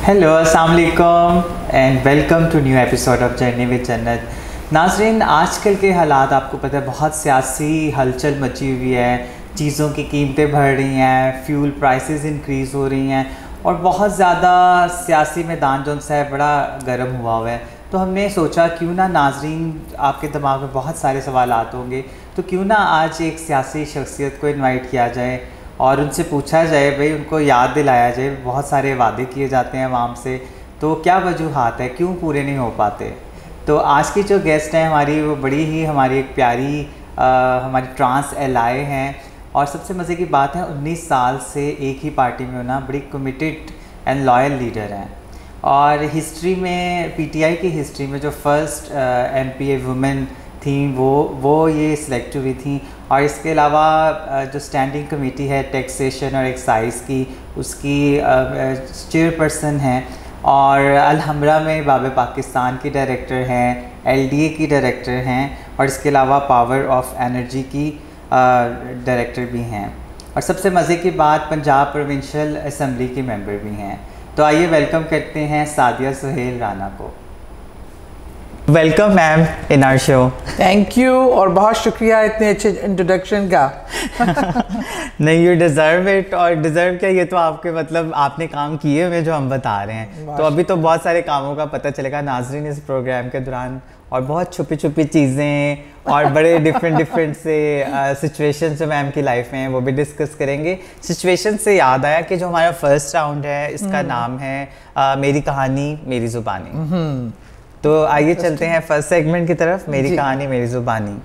Hello अस्सलाम वालेकुम and welcome to new episode of journey with Jannat. नाज़रीन, आजकल के हालात आपको पता है बहुत सियासी हलचल मची हुई है, चीज़ों की कीमतें बढ़ रही हैं, फ्यूल प्राइसेस इंक्रीज़ हो रही हैं और बहुत ज़्यादा सियासी मैदान जो है बड़ा गर्म हुआ है। तो हमने सोचा क्यों ना नाज़रीन, आपके दिमाग में बहुत सारे सवालात होंगे, तो क्यों ना आज एक सियासी शख्सियत को इनवाइट किया जाए और उनसे पूछा जाए, भाई उनको याद दिलाया जाए। बहुत सारे वादे किए जाते हैं आवाम से, तो क्या वजूहात है, क्यों पूरे नहीं हो पाते। तो आज की जो गेस्ट हैं हमारी, वो बड़ी ही हमारी एक प्यारी हमारी ट्रांस एलाए हैं और सबसे मज़े की बात है 19 साल से एक ही पार्टी में होना, बड़ी कमिटेड एंड लॉयल लीडर हैं। और हिस्ट्री में, पीटीआई की हिस्ट्री में जो फर्स्ट एमपीए वुमेन थी वो ये सिलेक्ट हुई थी। और इसके अलावा जो स्टैंडिंग कमेटी है टैक्सेशन और एक्साइज़ की, उसकी चेयरपर्सन हैं और अलहमरा में बाब पाकिस्तान की डायरेक्टर हैं, एलडीए की डायरेक्टर हैं और इसके अलावा पावर ऑफ एनर्जी की डायरेक्टर भी हैं। और सबसे मज़े की बात, पंजाब प्रोविंशियल असम्बली की मेंबर भी हैं। तो आइए वेलकम करते हैं सादिया सुहेल राना को। Welcome ma'am in our show. Thank you और बहुत शुक्रिया इतने अच्छे इंट्रोडक्शन का। नहीं, यू डिज़र्व इट। और डिज़र्व क्या, ये तो आपके मतलब आपने काम किए हुए जो हम बता रहे हैं। तो अभी तो बहुत सारे कामों का पता चलेगा नाज़रीन इस प्रोग्राम के दौरान, और बहुत छुपी छुपी चीज़ें और बड़े डिफरेंट से सिचुएशन जो मैम की लाइफ में हैं वो भी डिस्कस करेंगे। सिचुएशन से याद आया कि जो हमारा फर्स्ट राउंड है इसका नाम है मेरी कहानी मेरी ज़ुबानी। तो आइए चलते हैं फर्स्ट सेगमेंट की तरफ, मेरी कहानी मेरी ज़ुबानी।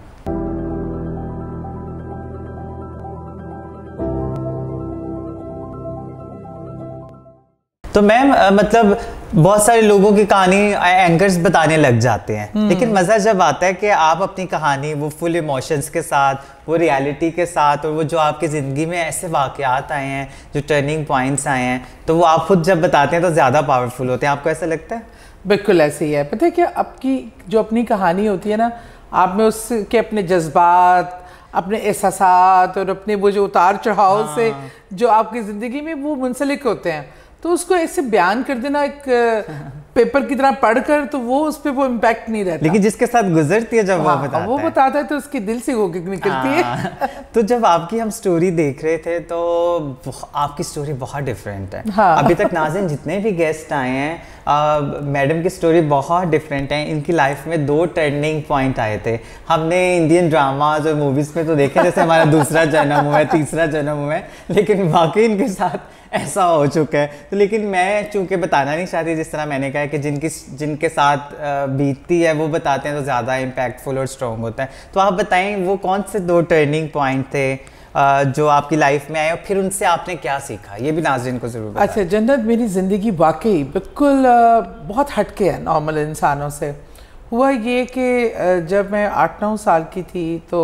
तो मैम मतलब बहुत सारे लोगों की कहानी एंकर्स बताने लग जाते हैं, लेकिन मज़ा जब आता है कि आप अपनी कहानी वो फुल इमोशंस के साथ, वो रियलिटी के साथ, और वो जो आपकी ज़िंदगी में ऐसे वाक़यात आए हैं, जो टर्निंग पॉइंट्स आए हैं, तो वो आप खुद जब बताते हैं तो ज़्यादा पावरफुल होते हैं। आपको ऐसा लगता है? बिल्कुल ऐसे ही है। पता है क्या, आपकी जो अपनी कहानी होती है ना, आप में उसके अपने जज्बात, अपने एहसासात और अपने वो जो उतार चढ़ाव से जो आपकी ज़िंदगी में वो मुंसलिक होते हैं, तो उसको ऐसे बयान कर देना एक पेपर की तरह पढ़कर, तो वो उस पर वो इम्पैक्ट नहीं रहता। लेकिन जिसके साथ गुजरती है जब वो बताता है तो उसके दिल से वो निकलती है। तो जब आपकी हम स्टोरी देख रहे थे तो आपकी स्टोरी बहुत डिफरेंट है। अभी तक नाज़रीन जितने भी गेस्ट आए हैं, मैडम की स्टोरी बहुत डिफरेंट है। इनकी लाइफ में 2 टर्निंग पॉइंट आए थे। हमने इंडियन ड्रामाज और मूवीज़ में तो देखे, जैसे हमारा दूसरा जन्म हुआ है, तीसरा जन्म हुआ है, लेकिन वाकई इनके साथ ऐसा हो चुका है। तो लेकिन मैं चूंकि बताना नहीं चाहती, जिस तरह मैंने कहा कि जिनके साथ बीतती है वो बताते हैं तो ज़्यादा इम्पैक्टफुल और स्ट्रॉन्ग होता है। तो आप बताएं वो कौन से 2 टर्निंग पॉइंट थे जो आपकी लाइफ में आए और फिर उनसे आपने क्या सीखा, ये भी नाज़रीन को ज़रूर बताएं। अच्छा जन्नत, मेरी ज़िंदगी वाकई बिल्कुल बहुत हटके है नॉर्मल इंसानों से। हुआ ये कि जब मैं 8-9 साल की थी तो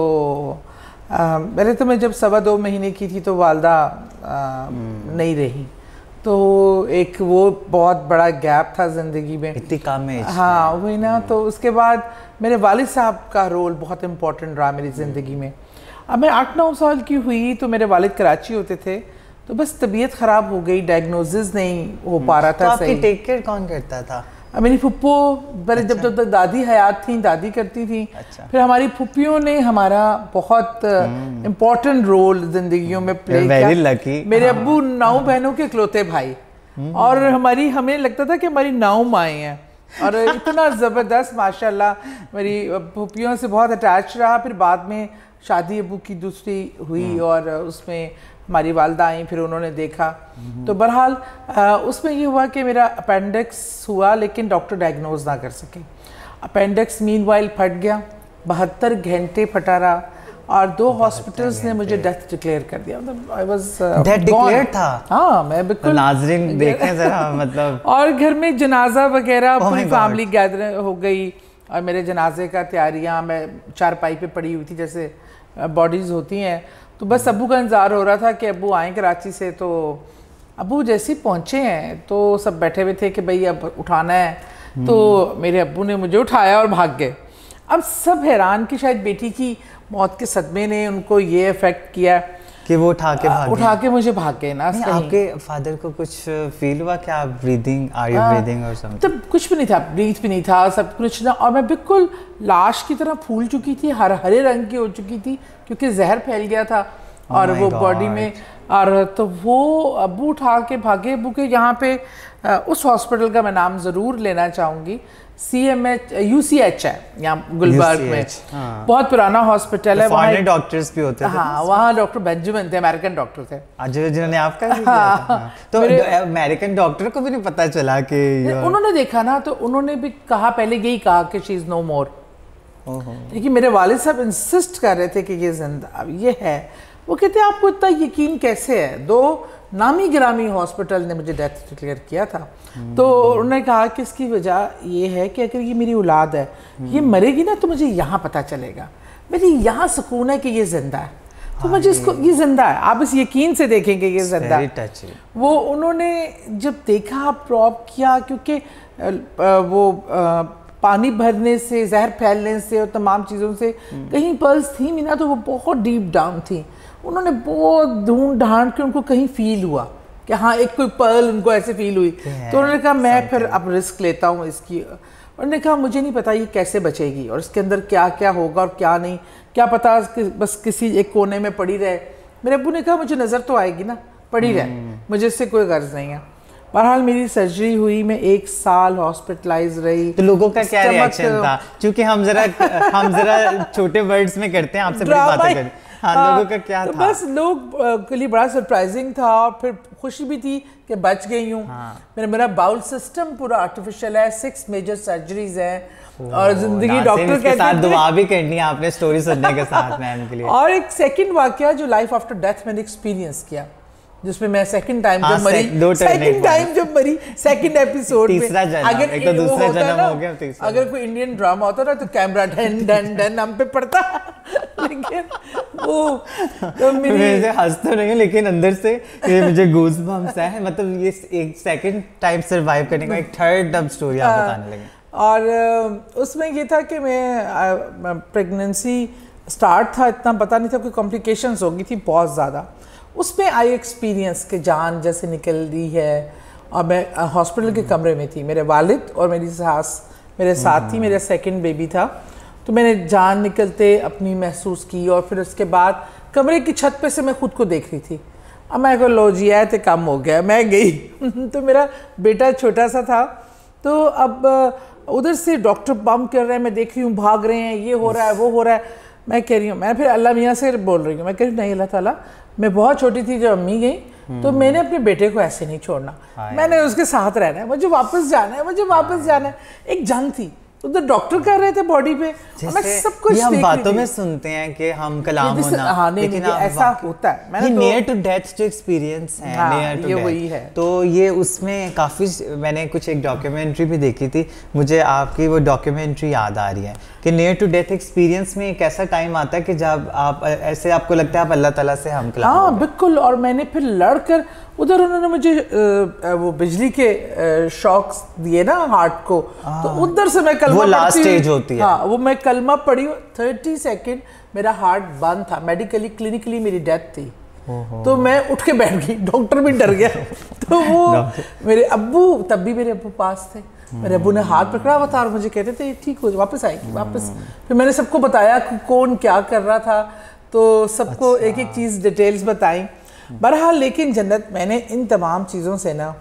पहले तो मैं जब 2.25 महीने की थी तो वालदा नहीं रही, तो एक वो बहुत बड़ा गैप था ज़िंदगी में, इतनी कम में। हाँ वही ना। तो उसके बाद मेरे वालिद साहब का रोल बहुत इम्पोर्टेंट रहा मेरी ज़िंदगी में। अब मैं 8-9 साल की हुई तो मेरे वालिद कराची होते थे, तो बस तबीयत ख़राब हो गई, डायग्नोसिस नहीं हो पा रहा था। तो आपकी टेक केयर कौन करता था? मेरी फुप्पो पहले जब तक दादी हयात थी, दादी करती थी। अच्छा। फिर हमारी फुप्पियों ने हमारा बहुत इम्पोर्टेंट रोल जिंदगियों में प्ले किया। मेरे अब्बू 9 बहनों के इकलौते भाई, और हमें लगता था कि हमारी 9 माएँ हैं, और इतना ज़बरदस्त माशाल्लाह मेरी फुप्पियों से बहुत अटैच रहा। फिर बाद में शादी अब्बू की दूसरी हुई और उसमें हमारी वालदा आई, फिर उन्होंने देखा। तो बहरहाल उसमें ये हुआ कि मेरा अपेंडिक्स हुआ, लेकिन डॉक्टर डायग्नोज ना कर सके। अपेंडिक्स मीनवाइल फट गया, 72 घंटे फटा रहा, और 2 हॉस्पिटल्स ने मुझे डेथ डिक्लेयर कर दिया। मतलब आई वाज डेथ डिक्लेयर था। हाँ मैं बिल्कुल, नाज़रीन देखें जरा मतलब। और घर में जनाजा वगैरह पूरी फैमिली गैदर हो गई, और मेरे जनाजे का तैयारियाँ, मैं चारपाई पे पड़ी हुई थी जैसे बॉडीज़ होती हैं। तो बस अब्बू का इंतज़ार हो रहा था कि अब्बू आएँ कराची से। तो अब्बू जैसे ही पहुँचे हैं तो सब बैठे हुए थे कि भाई अब उठाना है। तो मेरे अब्बू ने मुझे उठाया और भाग गए। अब सब हैरान कि शायद बेटी की मौत के सदमे ने उनको ये इफ़ेक्ट किया। कि वो उठा के मुझे भाग गए ना। आपके फादर को कुछ फील हुआ कि आप ब्रीदिंग और समथिंग? तब कुछ भी नहीं था, ब्रीथ भी नहीं था, सब कुछ ना, और मैं बिल्कुल लाश की तरह फूल चुकी थी, हरे रंग की हो चुकी थी क्योंकि जहर फैल गया था और वो बॉडी में। और तो वो अब्बू उठा के भागे। अब्बू के यहाँ पे उस हॉस्पिटल का मैं नाम ज़रूर लेना चाहूँगी, CMH UCH है यहाँ गुलबर्ग में। बहुत पुराना हॉस्पिटल है, वहाँ डॉक्टर्स भी होते थे। हाँ, वहाँ डॉक्टर बेंजामिन थे, अमेरिकन डॉक्टर थे जिन्होंने आपका भी किया था। तो अमेरिकन डॉक्टर को भी नहीं पता चला कि उन्होंने देखा ना, तो उन्होंने भी कहा, पहले यही कहा कि शी इज़ नो मोर। लेकिन मेरे वालिद साहब इंसिस्ट कर रहे थे कि ये जिंदा, अब ये है। वो कहते हैं आपको इतना यकीन कैसे है? 2 नामी गिरामी हॉस्पिटल ने मुझे डेथ डिक्लेयर किया था। तो उन्होंने कहा कि इसकी वजह ये है कि अगर ये मेरी औलाद है, ये मरेगी ना तो मुझे यहाँ पता चलेगा, मेरे यहाँ सुकून है कि ये जिंदा है, तो मुझे इसको, ये जिंदा है, आप इस यकीन से देखेंगे ये जिंदा है। वो उन्होंने जब देखा, प्रॉप किया, क्योंकि वो पानी भरने से, जहर फैलने से और तमाम चीज़ों से कहीं पल्स थी नहीं ना, तो वो बहुत डीप डाउन थी। उन्होंने बहुत ढूंढ ढांड के उनको कहीं फील हुआ कि हाँ एक कोई पर्ल उनको ऐसे फील हुई। तो उन्होंने कहा मैं फिर अब रिस्क लेता हूँ इसकी। उन्होंने कहा मुझे नहीं पता ये कैसे बचेगी और इसके अंदर क्या क्या होगा और क्या नहीं, क्या पता बस किसी एक कोने में पड़ी रहे। मेरे अब्बू ने कहा मुझे नज़र तो आएगी ना, पड़ी रहे, मुझे इससे कोई गर्ज नहीं है। बहरहाल मेरी सर्जरी हुई, मैं 1 साल हॉस्पिटलाइज रही। तो लोगों का क्या रिएक्शन था? क्योंकि हम जरा छोटे वर्ड्स में करते हैं, आपसे बड़ी बातें करें। हाँ, लोगों का क्या तो था? बस लोग के लिए बड़ा सरप्राइजिंग था और फिर खुशी भी थी कि बच गई हूँ। मेरा बाउल सिस्टम पूरा आर्टिफिशियल है, 6 मेजर सर्जरीज हैं और जिंदगी डॉक्टर कहते हैं। साथ दुआ भी करनी है आपने स्टोरी सुनने के साथ मैम के लिए। और एक सेकंड वाकया जो लाइफ आफ्टर डेथ मैंने एक्सपीरियंस किया, जिसमें मैं सेकंड टाइम जब मरी, सेकंड एपिसोड में, अगर एक तो दूसरा जन्म हो गया, अगर कोई इंडियन ड्रामा होता ना तो कैमरा ढन ढन ढन हम पे पड़ता। लेकिन वो तो मैं हंस तो नहीं, लेकिन अंदर से ये मुझे गूज़ बम्स है। मतलब ये एक सेकंड टाइम सर्वाइव करने का एक थर्ड अब स्टोरी आप बताने लगे। और उसमें ये था कि मैं प्रेगनेंसी स्टार्ट था, इतना पता नहीं था, कोई कॉम्प्लिकेशंस हो गई थी बहुत ज़्यादा। उसमें आई एक्सपीरियंस कि जान जैसे निकल रही है। और मैं हॉस्पिटल के कमरे में थी, मेरे वालिद और मेरी सास मेरे साथ थी, मेरा सेकंड बेबी था। तो मैंने जान निकलते अपनी महसूस की और फिर उसके बाद कमरे की छत पे से मैं खुद को देख रही थी। अब मैं को लो जी आए तो कम हो गया, मैं गई। तो मेरा बेटा छोटा सा था, तो अब उधर से डॉक्टर पंप कर रहे हैं, मैं देख रही हूँ भाग रहे हैं, ये हो रहा है वो हो रहा है। मैं कह रही हूँ, मैं फिर अल्लाह मियाँ से बोल रही हूँ, मैं कह रही हूँ नहीं अल्लाह ताला, मैं बहुत छोटी थी जब अम्मी गई, तो मैंने अपने बेटे को ऐसे नहीं छोड़ना, मैंने उसके साथ रहना है, मुझे वापस जाना है, मुझे वापस जाना है। एक जंग थी, उधर डॉक्टर कर रहे थे बॉडी पे, मैं सब कुछ हम बातों में सुनते हैं कि हम कलाम होना, हाँ, लेकिन ऐसा होता है। मैंने नियर टू डेथ जो एक्सपीरियंस है, नियर टू वही है। तो ये उसमें काफ़ी, मैंने कुछ एक डॉक्यूमेंट्री भी देखी थी, मुझे आपकी वो डॉक्यूमेंट्री याद आ रही है कि नियर टू डेथ एक्सपीरियंस में एक ऐसा टाइम आता है कि जब आप ऐसे आपको लगता है आप अल्लाह ताला से हम कलाम। हाँ बिल्कुल। और मैंने फिर लड़कर उधर उन्होंने मुझे वो बिजली के शॉक्स दिए ना हार्ट को, तो उधर से मैं कलमा, वो लास्ट स्टेज होती है। हाँ, वो मैं कलमा पढ़ी, 30 सेकंड मेरा हार्ट बंद था, मेडिकली क्लिनिकली मेरी डेथ थी। तो मैं उठ के बैठ गई, डॉक्टर भी डर गया। तो वो मेरे अब्बू, तब भी मेरे अब्बू पास थे, मेरे अब्बू ने हाथ पकड़ा हुआ था और मुझे कहते थे ठीक हो वापस आएगी वापस। फिर मैंने सबको बताया कौन क्या कर रहा था, तो सबको एक एक चीज़ डिटेल्स बताई। बहरहाल लेकिन जन्नत, मैंने इन तमाम चीज़ों से ना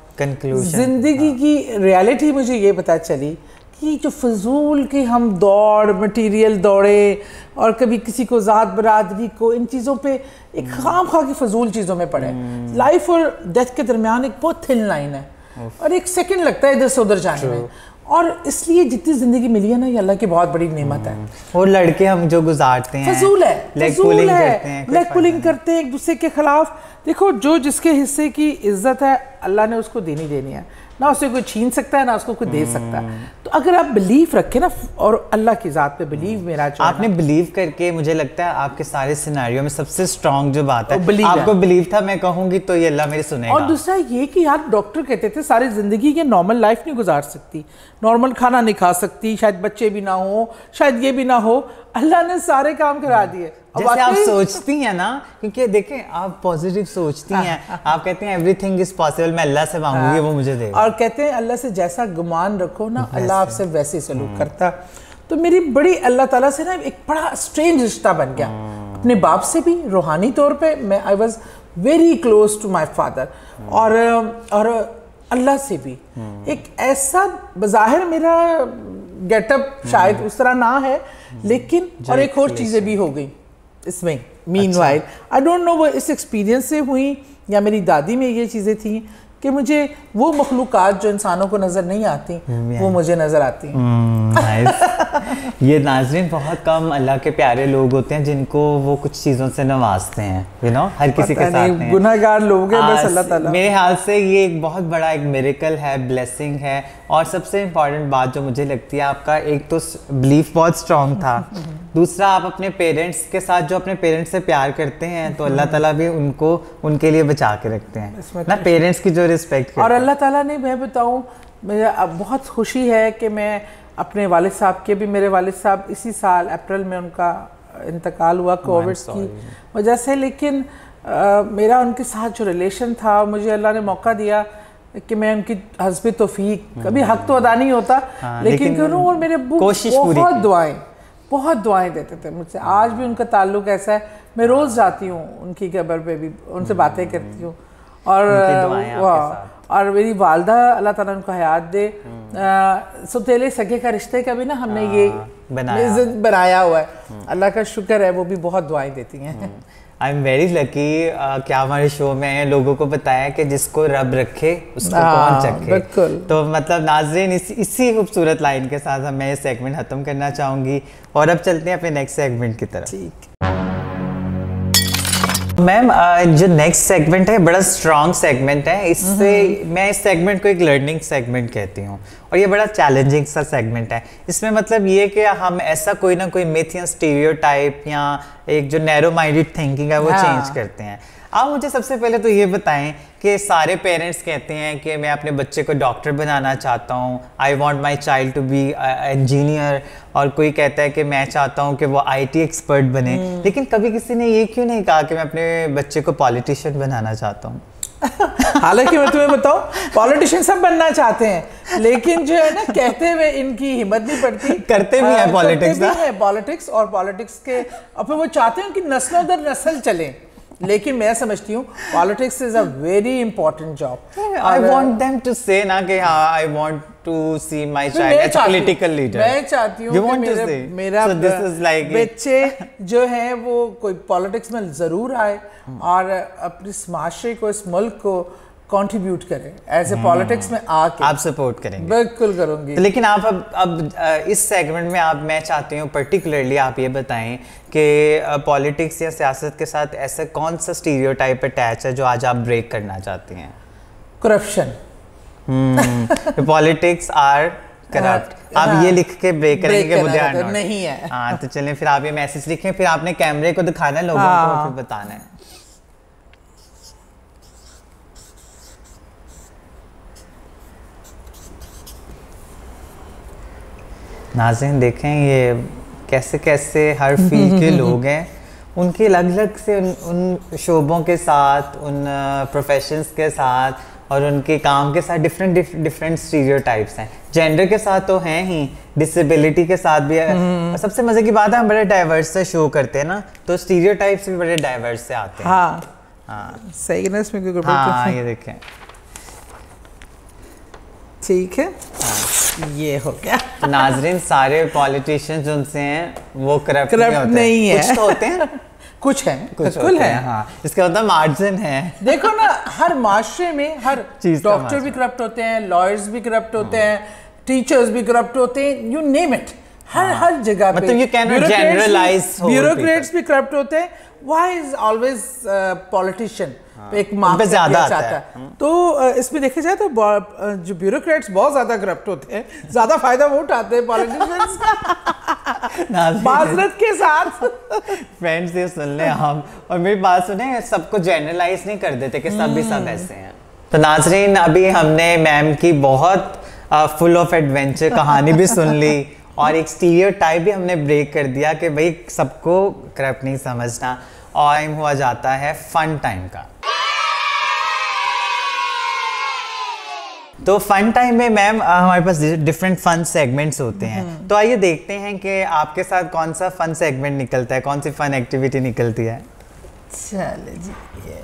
जिंदगी की रियलिटी मुझे ये पता चली कि जो फजूल की हम दौड़, मटेरियल दौड़े और कभी किसी को ज़ात बरादरी को, इन चीज़ों पे एक खाम खा की फजूल चीज़ों में पड़े। लाइफ और डेथ के दरमियान एक बहुत थिन लाइन है और एक सेकंड लगता है इधर से उधर जाने में। और इसलिए जितनी जिंदगी मिली है ना, ये अल्लाह की बहुत बड़ी नेमत है। और लड़के हम जो गुजारते हैं फजूल है, लेग पुलिंग करते हैं, लेग पुलिंग करते हैं एक दूसरे के खिलाफ। देखो, जो जिसके हिस्से की इज्जत है अल्लाह ने उसको देनी देनी है, ना उसे कोई छीन सकता है ना उसको कोई दे सकता है। तो अगर आप बिलीव रखें ना और अल्लाह की ज़ात पे बिलीव, मेरा आपने बिलीव करके, मुझे लगता है आपके सारे सिनेरियो में सबसे स्ट्रॉन्ग जो बात है, आपको बिलीव था, मैं कहूँगी तो ये अल्लाह मेरी सुनेगा। और दूसरा ये कि यार डॉक्टर कहते थे सारी ज़िंदगी के नॉर्मल लाइफ नहीं गुजार सकती, नॉर्मल खाना नहीं खा सकती, शायद बच्चे भी ना हो, शायद ये भी ना हो। अल्लाह ने सारे काम करा दिए। जैसे आप सोचती हैं ना, क्योंकि देखें आप पॉजिटिव सोचती हैं, आप कहते हैं एवरीथिंग इज पॉसिबल, मैं अल्लाह से मांगूंगी वो मुझे देगा, और कहते हैं अल्लाह से जैसा गुमान रखो ना अल्लाह आपसे वैसे सलूक करता। तो मेरी बड़ी अल्लाह ताला से ना एक बड़ा स्ट्रेंज रिश्ता बन गया, अपने बाप से भी रूहानी तौर पे मैं I was very close to my father, और अल्लाह से भी एक ऐसा बज़ाहिर मेरा गेटअप शायद उस तरह ना है, लेकिन और एक और चीज़ें भी हो गई इसमें मीनवाइल। आई डोंट नो वो इस एक्सपीरियंस से हुई या मेरी दादी में ये चीज़ें थी कि मुझे वो मखलूक़ात जो इंसानों को नज़र नहीं आती वो मुझे नज़र आती हैं। ये नाज़रीन बहुत कम अल्लाह के प्यारे लोग होते हैं जिनको वो कुछ चीज़ों से नवाजते हैं, यू नो, हर किसी के साथ नहीं, गुनहगार लोग हैं बस अल्लाह ताला। मेरे ख्याल से ये एक बहुत बड़ा एक मिरेकल है, ब्लेसिंग है। और सबसे इम्पॉर्टेंट बात जो मुझे लगती है आपका, एक तो बिलीफ बहुत स्ट्रॉन्ग था, दूसरा आप अपने पेरेंट्स के साथ जो अपने पेरेंट्स से प्यार करते हैं तो अल्लाह ताला भी उनको उनके लिए बचा के रखते हैं ना, पेरेंट्स की जो रिस्पेक्ट। और अल्लाह ताला ने, मैं बताऊँ, मुझे अब बहुत खुशी है कि मैं अपने वालिद साहब के भी, मेरे वालिद साहब इसी साल अप्रैल में उनका इंतकाल हुआ कोविड की वजह से, लेकिन मेरा उनके साथ जो रिलेशन था, मुझे अल्लाह ने मौका दिया कि मैं उनकी हस्बे तौफीक, कभी हक तो अदा नहीं होता, लेकिन करूँ, और मेरे अब्बू बहुत दुआएं देते थे मुझसे। आज भी उनका ताल्लुक ऐसा है, मैं रोज़ जाती हूँ उनकी कब्र पे भी, उनसे बातें करती हूँ, और मेरी वालदा अल्लाह ताला उनको हयात दे, सौतेले सगे का रिश्ते का भी ना हमने ये बनाया हुआ है, अल्लाह का शुक्र है, वो भी बहुत दुआएं देती हैं। आई एम वेरी लकी क्या हमारे शो में लोगों को बताया कि जिसको रब रखे उसको कौन चखे। तो मतलब नाज़रीन इसी खूबसूरत लाइन के साथ मैं ये सेगमेंट ख़त्म करना चाहूँगी और अब चलते हैं अपने नेक्स्ट सेगमेंट की तरफ। ठीक मैम, जो नेक्स्ट सेगमेंट है बड़ा स्ट्रॉन्ग सेगमेंट है, इससे मैं इस सेगमेंट को एक लर्निंग सेगमेंट कहती हूँ और ये बड़ा चैलेंजिंग सा सेगमेंट है। इसमें मतलब ये कि हम ऐसा कोई ना कोई मिथ या स्टीरियोटाइप या एक जो नैरो माइंडेड थिंकिंग है वो चेंज करते हैं। आप मुझे सबसे पहले तो ये बताएं कि सारे पेरेंट्स कहते हैं कि मैं अपने बच्चे को डॉक्टर बनाना चाहता हूँ, I want my child to be engineer, और कोई कहता है कि मैं चाहता हूँ कि वो IT एक्सपर्ट बने, लेकिन कभी किसी ने ये क्यों नहीं कहा कि मैं अपने बच्चे को पॉलिटिशियन बनाना चाहता हूँ? हालांकि मैं तुम्हें बताऊं, पॉलिटिशियन सब बनना चाहते हैं, लेकिन जो है ना, कहते हुए इनकी हिम्मत नहीं पड़ती, करते भी हैं पॉलिटिक्स और पॉलिटिक्स के, और फिर वो चाहते हैं कि नस्लों दर नस्ल चले, लेकिन मैं समझती हूँ politics is a very important job. I want them to say ना कि हाँ, I want to see my child as a political leader. मैं चाहती हूँ कि मेरा बच्चे जो हैं वो कोई पॉलिटिक्स में जरूर आए और अपने माशरे को, इस मुल्क को कंट्रीब्यूट करें एज ए पॉलिटिक्स में आके। आप सपोर्ट करेंगे? बिल्कुल करूंगी। तो लेकिन आप अब इस सेगमेंट में मैं चाहती हूँ पर्टिकुलरली आप ये बताएं कि पॉलिटिक्स या सियासत के साथ ऐसा कौन सा स्टीरियोटाइप अटैच है जो आज आप ब्रेक करना चाहती हैं? करप्शन। Politics are corrupt. आप ये लिख के ब्रेक करेंगे कि वो ध्यान नहीं है। हाँ, तो चलें फिर आप ये मैसेज लिखें, फिर आपने कैमरे को दिखाना है, लोगों को फिर बताना है। नाज़रीन देखें ये कैसे कैसे हर फील्ड के लोग हैं, उनके अलग अलग से उन शोबों के साथ, उन प्रोफेशंस के साथ और उनके काम के साथ डिफरेंट स्टीरियोटाइप्स हैं। जेंडर के साथ तो हैं ही, डिसेबिलिटी के साथ भी है। सबसे मज़े की बात है हम बड़े डाइवर्स से शो करते हैं ना, तो स्टीरियोटाइप्स भी बड़े डाइवर्स से आते हैं। हाँ सही ना, इसमें कोई हाँ ये देखें, ठीक है, ये हो गया। तो नाजरीन सारे पॉलिटिशियंस उनसे हैं वो करप्ट नहीं है, कुछ तो होते हैं, कुछ है, बिल्कुल है। हाँ, इसका मतलब मार्जिन है। देखो ना, हर माशरे में हर डॉक्टर भी करप्ट होते हैं, लॉयर्स भी करप्ट होते हैं, टीचर्स भी करप्ट होते हैं, यू नेम इट, हर जगह पे। मतलब you can not generalise, bureaucrats भी करप्ट होते हैं। व्हाई इज ऑलवेज पॉलिटिशियन एक मार्क ज्यादा आता है। तो इसमें देखा जाए तो जो ब्यूरोक्रेट्स बहुत ज्यादा करप्ट होते हैं, ज्यादा फायदा वो उठाते हैं पॉलिटिशियंस का, माजरत के साथ। फ्रेंड्स ये सुन लें हम, और मेरी बात सुने, सबको जनरलाइज नहीं कर देते कि सब भी सब ऐसे हैं। तो नाजरीन अभी हमने मैम की बहुत फुल ऑफ एडवेंचर कहानी भी सुन ली और एक स्टीरियोटाइप भी हमने ब्रेक कर दिया कि भाई सबको करप्ट नहीं समझना। और टाइम हुआ जाता है फन टाइम का। तो फन टाइम में मैम हमारे पास डिफरेंट फन सेगमेंट्स होते हैं, तो आइए देखते हैं कि आपके साथ कौन सा फन सेगमेंट निकलता है, कौन सी फन एक्टिविटी निकलती है। चलो जी।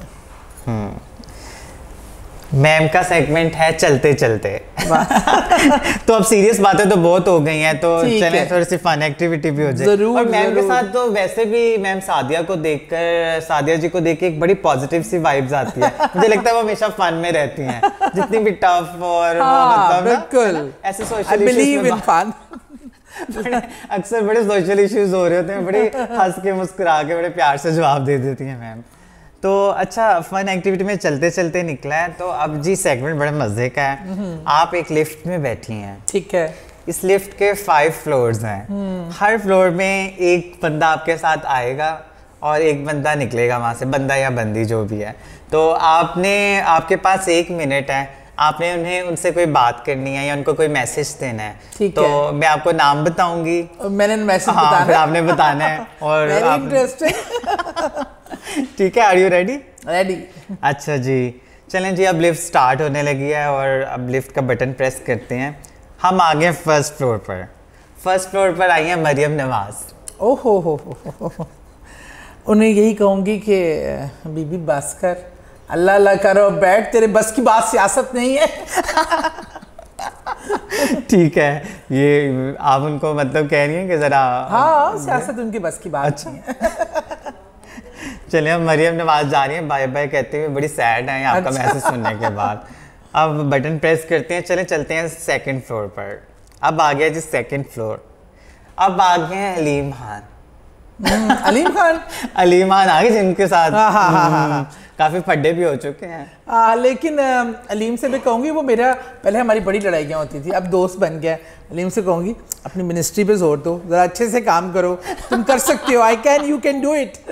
मैम का सेगमेंट है चलते चलते। तो अब सीरियस बातें तो बहुत हो गई हैं, तो चलें थोड़ी सी फन एक्टिविटी भी हो जाए। और मैम के साथ तो वैसे भी मैम सादिया जी को देख के एक बड़ी पॉजिटिव सी वाइब्स आती है। मुझे लगता है वो हमेशा फन में रहती हैं, जितनी भी टफ और मतलब बिल्कुल ऐसे सोशल इश्यूज अक्सर बड़े सोशल इश्यूज हो रहे होते हैं, बड़ी हंस के मुस्कुरा के बड़े प्यार से जवाब दे देती हैं मैम। तो अच्छा, फन एक्टिविटी में चलते चलते निकला है, तो अब जी सेगमेंट बड़े मजे का है। आप एक लिफ्ट में बैठी हैं, ठीक है। इस लिफ्ट के 5 फ्लोर्स हैं। हर फ्लोर में एक बंदा आपके साथ आएगा और एक बंदा निकलेगा वहां से, बंदा या बंदी जो भी है। तो आपके पास 1 मिनट है, आपने उनसे कोई बात करनी है या उनको कोई मैसेज देना है। तो मैं आपको नाम बताऊंगी, मैंने मैसेज बताना है, फिर आपने बताना है। और ठीक है, आर यू रेडी? रेडी। अच्छा जी, चलें जी, अब लिफ्ट स्टार्ट होने लगी है और अब लिफ्ट का बटन प्रेस करते हैं। हम आ गए फर्स्ट फ्लोर पर। फर्स्ट फ्लोर पर आई है मरियम नवाज। ओहो हो, उन्हें यही कहूँगी कि बीबी बस कर, अल्लाह अल्लाह करो, बैठ, तेरे बस की बात सियासत नहीं है। ठीक है, ये आप उनको मतलब कह रही हैं कि जरा हाँ, सियासत उनकी बस की बात। अच्छा नहीं है। चलिए, अब मरियम नवाज जा रही है बाय बाय कहते हुए, बड़ी सैड है आपका मैसेज सुनने के बाद। अब बटन प्रेस करते हैं, चलते हैं सेकंड फ्लोर पर। अब आ गया जी सेकंड फ्लोर। अब आ गए हैं अलीम खान। अलीम खान आ गए, जिनके साथ काफी फड्डे भी हो चुके हैं। लेकिन अलीम से मैं कहूँगी, वो मेरा पहले हमारी बड़ी लड़ाइयाँ होती थी, अब दोस्त बन गया। अलीम से कहूँगी अपनी मिनिस्ट्री पे जोर दो, ज़रा अच्छे से काम करो, तुम कर सकते हो, यू कैन डू इट।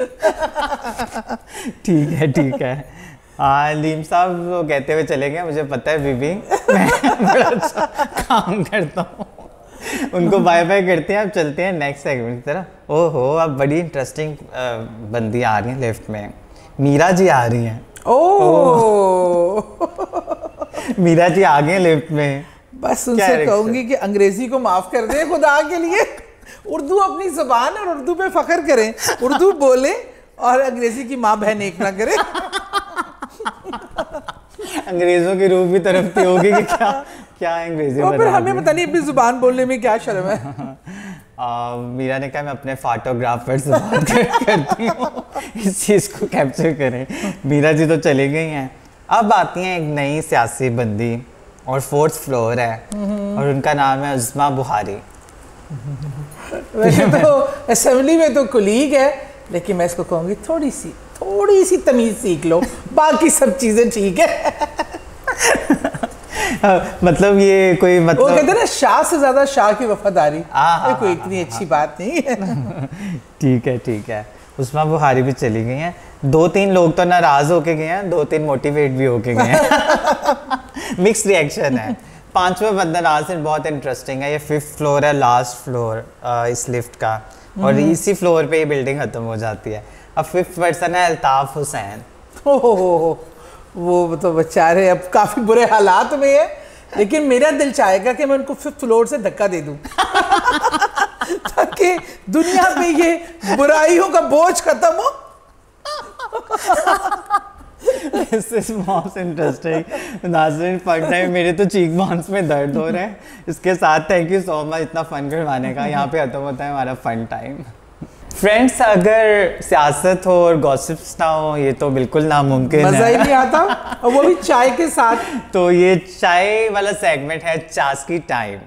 ठीक है। अलीम साहब वो कहते हुए चले गए, मुझे पता है बीबी मैं बड़ा अच्छा काम करता हूँ। उनको बाय बाय करते हैं। अब चलते हैं नेक्स्ट सेगमेंट की तरफ। ओहो, अब बड़ी इंटरेस्टिंग बंदी आ रही है लिफ्ट में, मीरा जी आ रही हैं। ओह मीरा जी आ गए लिफ्ट में। बस उनसे कहूंगी कि अंग्रेजी को माफ कर दें खुदा के लिए, उर्दू अपनी जुबान और उर्दू पे फख्र करें, उर्दू बोले और अंग्रेजी की माँ बहन एक ना करें। अंग्रेजों की रूह भी तरफती होगी कि क्या अंग्रेजी और फिर हमें पता नहीं अपनी जुबान बोलने में क्या शर्म है। मीरा ने कहा मैं अपने फोटोग्राफर से बात करती हूँ, इस चीज़ को कैप्चर करें। मीरा जी तो चली गई हैं। अब आती हैं एक नई सियासी बंदी और 4th फ्लोर है और उनका नाम है उस्मा बुहारी। वैसे तो असेंबली में तो कुलीग है, लेकिन मैं इसको कहूँगी थोड़ी सी तमीज़ सीख लो, बाकी सब चीज़ें ठीक है। मतलब ये कोई मतलब वो कहते हैं ना, शाह से ज्यादा शाह की वफादारी, ये कोई इतनी अच्छी बात नहीं है। ठीक है। उस्मा बुहारी भी चली गई हैं। 2-3 लोग तो नाराज होके गए हैं, 2-3 मोटिवेट भी होके गए हैं। मिक्स रिएक्शन है। 5वां बंदा नाज़रीन बहुत इंटरेस्टिंग है। ये 5th फ्लोर है, लास्ट फ्लोर इस लिफ्ट का, और इसी फ्लोर पे ये बिल्डिंग खत्म हो जाती है। अब 5th पर्सन है अल्ताफ हुसैन। वो तो बेचारे अब काफी बुरे हालात में है, लेकिन मेरा दिल चाहेगा कि मैं उनको 5th फ्लोर से धक्का दे दूं ताकि दुनिया पे ये बुराइयों का बोझ खत्म हो। This is most interesting. नाज़रीन, फन टाइम, मेरे तो चीक बोन्स में दर्द हो रहे हैं। इसके साथ थैंक यू सो मच इतना फन करवाने का। यहाँ पे खत्म होता है हमारा फन टाइम। फ्रेंड्स, अगर सियासत हो और गॉसिप्स ना हो, ये तो बिल्कुल नामुमकिन है, मजा ही नहीं आता, और वो भी चाय के साथ। तो ये चाय वाला सेगमेंट है चास्की टाइम।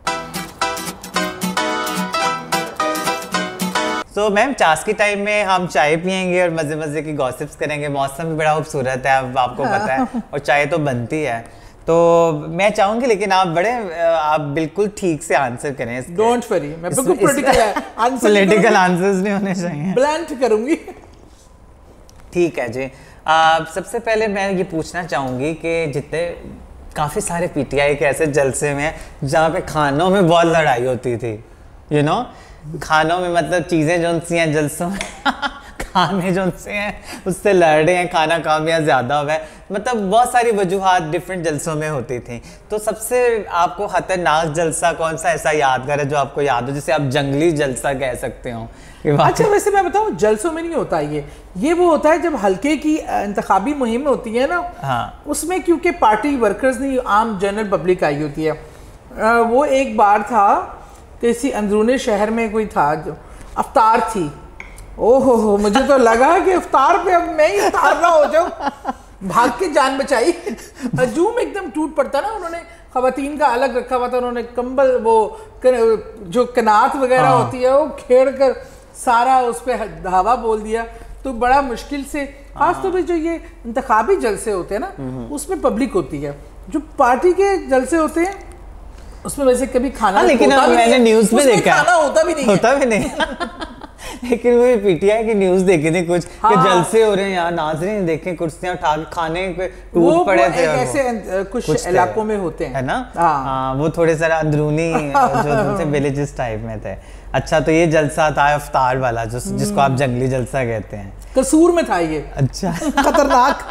तो मैम, चास्की टाइम में हम चाय पियेंगे और मजे मजे की गॉसिप्स करेंगे। मौसम भी बड़ा खूबसूरत है, अब आपको पता है, और चाय तो बनती है। तो मैं चाहूंगी, लेकिन आप बिल्कुल ठीक से आंसर करें। डोंट वरी, मैं बिल्कुल पॉलिटिकल आंसर्स नहीं होने चाहिए। ब्लंट करूंगी। ठीक है जी। सबसे पहले मैं ये पूछना चाहूंगी कि जितने काफ़ी सारे पीटीआई के ऐसे जलसे में जहाँ पे खानों में बहुत लड़ाई होती थी, यू नो खानों में मतलब चीज़ें जो सी हैं जलसों में खाने जो से हैं उससे लड़ रहे हैं, खाना कम या ज़्यादा हुआ है, मतलब बहुत सारी वजूहात डिफरेंट जलसों में होती थी। तो सबसे आपको खतरनाक जलसा कौन सा ऐसा यादगार है जो आपको याद हो, जिसे आप जंगली जलसा कह सकते हो? अच्छा वैसे मैं बताऊँ, जलसों में नहीं होता ये वो होता है जब हल्के की इंतखाबी मुहिम होती है ना, हाँ। उसमें क्योंकि पार्टी वर्कर्स नहीं, आम जनरल पब्लिक आई होती है। वो एक बार था किसी अंदरूनी शहर में कोई था, अफ्तार थी, ओहो मुझे तो लगा कि इफ्तार पे अब मैं ही इफ्तार ना हो जाऊं, भाग के जान बचाई। हजूम एकदम टूट पड़ता ना, उन्होंने खवातीन का अलग रखा हुआ था, उन्होंने कंबल वो जो कनात वगैरह होती है वो खेड़ कर सारा उस पर हवा बोल दिया। तो बड़ा मुश्किल से, खासतौर पर जो ये इंतखाबी जलसे होते हैं ना उसमें पब्लिक होती है, जो पार्टी के जलसे होते हैं उसमें वैसे कभी खाना, लेकिन मैंने न्यूज़ में देखा खाना होता भी नहीं लेकिन वो पीटीआई की न्यूज़ देखी थी कुछ, हाँ। कि जलसे हो रहे हैं यार, नाज़रीन देखें कुर्सियां उठा के खाने पे टूट पड़े थे। ऐसे कुछ इलाकों में होते हैं, है ना, हाँ। वो थोड़े सारा अंदरूनी जो विलेजेस टाइप में थे। अच्छा, तो ये जलसा था इफ्तार वाला जिसको आप जंगली जलसा कहते हैं, कसूर में था ये। अच्छा खतरनाक।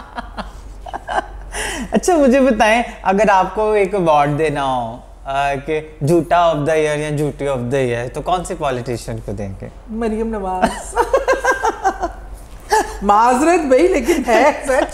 अच्छा मुझे बताएं, अगर आपको एक अवार्ड देना हो कि झूठा ऑफ द ईयर या झूठी ऑफ द ईयर, तो कौन से पॉलिटिशियन को देंगे? मरियम नवाज। माजरत भाई, लेकिन है सच।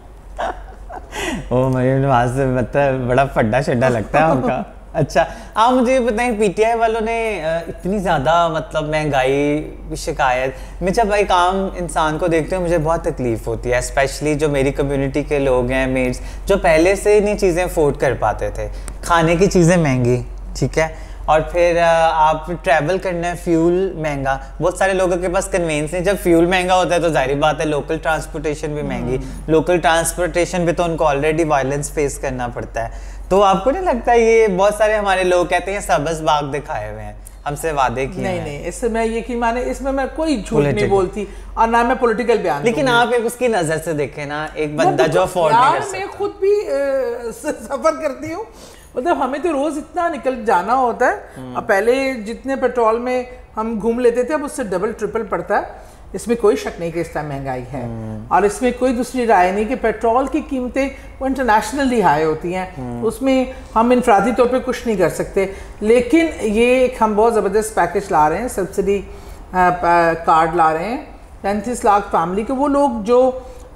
ओ मरियम नवाज से मतलब बड़ा फड्डा शड्डा लगता है उनका। अच्छा, आप मुझे बताएं, पीटीआई वालों ने इतनी ज़्यादा मतलब महंगाई की शिकायत, मैं जब एक आम इंसान को देखती हूँ मुझे बहुत तकलीफ़ होती है, स्पेशली जो मेरी कम्युनिटी के लोग हैं, मेड्स जो पहले से इन्हीं चीज़ें अफोर्ड कर पाते थे। खाने की चीज़ें महंगी, ठीक है, और फिर आप ट्रैवल करना है, फ्यूल महंगा, बहुत सारे लोगों के पास कन्वेंस नहीं। जब फ्यूल महंगा होता है तो जाहिर बात है लोकल ट्रांसपोर्टेशन भी महंगी, लोकल ट्रांसपोर्टेशन पे तो उनको ऑलरेडी वायलेंस फेस करना पड़ता है। तो आपको नहीं लगता ये बहुत सारे हमारे लोग कहते हैं सब्ज़ बाग दिखाए हुए हैं, हमसे वादे किए हैं? नहीं, इससे मैं ये कि माने इसमें मैं कोई झूठ नहीं बोलती और ना मैं पॉलिटिकल बयान, लेकिन आप एक उसकी नज़र से देखें ना, एक बंदा जो अफोर्ड नहीं कर सकता। मैं खुद भी सफ़र करती हूँ, मतलब हमें तो रोज़ इतना निकल जाना होता है। अब पहले जितने पेट्रोल में हम घूम लेते थे अब उससे डबल ट्रिपल पड़ता है। इसमें कोई शक नहीं कि इस टाइम महंगाई है, और इसमें कोई दूसरी राय नहीं कि पेट्रोल की कीमतें वो इंटरनेशनली हाई होती हैं, उसमें हम इनफरादी तौर पे कुछ नहीं कर सकते। लेकिन ये हम बहुत ज़बरदस्त पैकेज ला रहे हैं, सब्सिडी कार्ड ला रहे हैं 35 लाख फैमिली के, वो लोग जो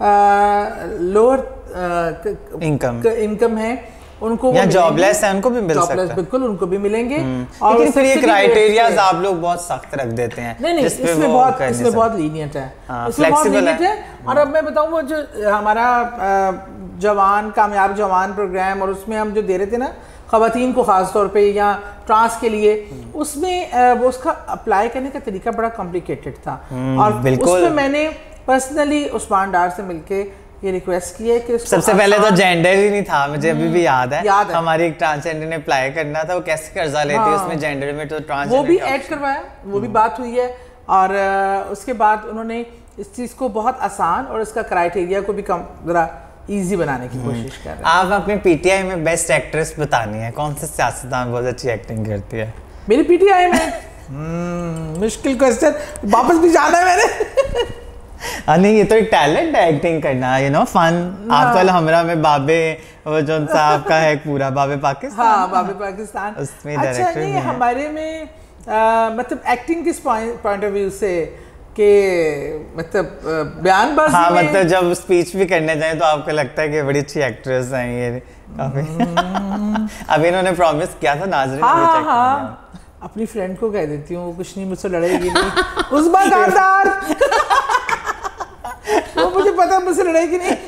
लोअर इनकम है उनको, या जॉबलेस है उनको भी मिल सकता है। बिल्कुल उनको भी मिलेंगे। और लेकिन फिर ये क्राइटेरियाज आप लोग बहुत सख्त रख देते हैं। नहीं, इसमें बहुत लीनियंट है, इसमें बहुत लीनियंट है। और अब मैं बताऊं, वो जो हमारा जवान कामयाब जवान प्रोग्राम, और उसमें हम जो दे रहे थे ना खवातीन को खास तौर पे या ट्रांस के लिए, उसमें वो उसका अप्लाई करने का तरीका बड़ा कॉम्प्लिकेटेड था, और उसमें मैंने पर्सनली उस्मान डार से मिलके ये रिक्वेस्ट की है कि सबसे पहले तो जेंडर ही नहीं था, मुझे अभी भी याद है हमारी एक ट्रांसजेंडर ने अप्लाई करना था, वो कैसे कर्जा लेती है, उसमें जेंडर में तो ट्रांसजेंडर वो भी ऐड करवाया, वो भी बात हुई है। और उसके बाद उन्होंने इस चीज़ को बहुत आसान और इसका क्राइटेरिया को भी कम ज़रा ईजी बनाने की कोशिश कर रहे हैं। आप अपने पीटीआई में बेस्ट एक्ट्रेस बतानी है, कौन से सियासतदान बहुत अच्छी एक्टिंग करती है? मेरी पीटीआई में मुश्किल क्वेश्चन, वापस भी जाना है मैंने। नहीं, ये तो एक टैलेंट है एक्टिंग करना, यू नो, फन। आप तो हमरा में बाबे, वो जो साहब का है पूरा बाबे पाकिस्तान, हाँ बाबे पाकिस्तान, उसमें अच्छा नहीं है हमारे में मतलब एक्टिंग किस पॉइंट ऑफ व्यू से कि मतलब बयानबाजी, हाँ मतलब जब स्पीच भी करने जाए तो आपको लगता है कि बड़ी अच्छी एक्ट्रेस हैं ये काफी। अब इन्होंने प्रॉमिस किया था नाज़रीन, हाँ अपनी फ्रेंड को कह देती हूँ, कुछ नहीं मुझसे लड़ेगी नहीं, उस बार वो मुझे पता मुझसे लड़ेगी नहीं।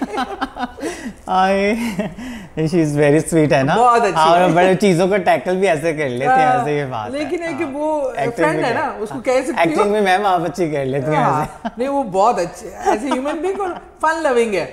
शी इज वेरी स्वीट है ना, बहुत अच्छी और बड़े चीजों को टैकल भी ऐसे कर लेते हैं, ऐसे ये बात लेकिन है कि वो फ्रेंड है ना, उसको कह सकती हो। एक्टिंग में मैम आप अच्छी कर लेती हैं ऐसे। नहीं वो बहुत अच्छी है एज ए ह्यूमन बीइंग और फन लविंग है।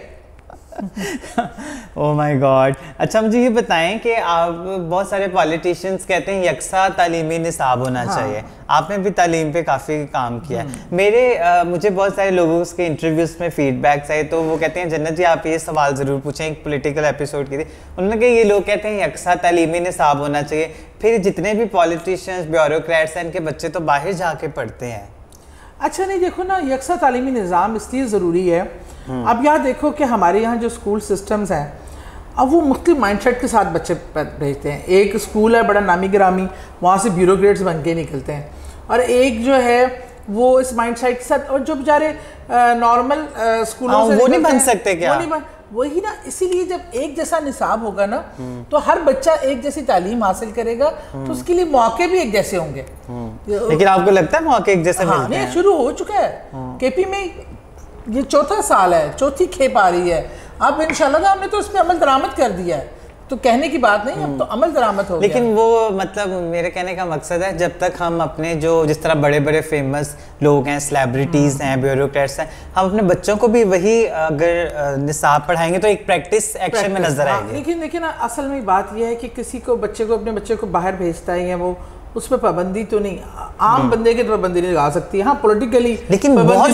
Oh my God. अच्छा मुझे ये बताएं कि आप बहुत सारे पॉलिटिशियंस कहते हैं यकसा तालीमी निसाब होना चाहिए, आपने भी तालीम पे काफ़ी काम किया है। मुझे बहुत सारे लोगों के इंटरव्यूज में फीडबैक्स आए तो वो कहते हैं जन्नत जी आप ये सवाल ज़रूर पूछें, एक पॉलिटिकल एपिसोड की थी, उन्होंने कहा ये लोग कहते हैं यकसा तालीमी निसाब होना चाहिए, फिर जितने भी पॉलिटिशियंस, ब्यूरोक्रेट्स हैं, इनके बच्चे तो बाहर जाके पढ़ते हैं। अच्छा नहीं, देखो ना, यकसा तालीमी निज़ाम इसलिए ज़रूरी है। अब यहाँ देखो कि हमारे यहाँ जो स्कूल सिस्टम्स हैं, अब वो मुख्तलिफ माइंडसेट के साथ बच्चे भेजते हैं। एक स्कूल है बड़ा नामी गिरामी, वहाँ से ब्यूरोक्रेट्स बन के निकलते हैं, और एक जो है वो इस माइंडसेट के साथ, और जो बेचारे नॉर्मल स्कूलों से वो नहीं बन सकते क्या? वही ना, इसीलिए जब एक जैसा निसाब होगा ना तो हर बच्चा एक जैसी तालीम हासिल करेगा, तो उसके लिए मौके भी एक जैसे होंगे। लेकिन आपको लगता है मौके एक जैसे हाँ, मिलते हैं? शुरू हो चुका है। केपी में ये चौथा साल है, चौथी खेप आ रही है। अब इंशाल्लाह हमने तो इसमें अमल दरामद कर दिया है, तो कहने की बात नहीं, अब तो अमल दरामद हो गया। लेकिन वो मतलब मेरे कहने का मकसद है, जब तक हम अपने जो जिस तरह बड़े बड़े फेमस लोग हैं, सेलिब्रिटीज़ हैं, ब्यूरोक्रेट्स हैं, हम अपने बच्चों को भी वही अगर निसाब पढ़ाएंगे तो एक प्रैक्टिस एक्शन में नजर आएगी। लेकिन असल में बात यह है कि किसी को अपने बच्चे को बाहर भेजता है, या वो उस पर पाबंदी तो नहीं, आम बंदे की पाबंदी नहीं लगा सकती। हाँ, पॉलिटिकली लेकिन बहुत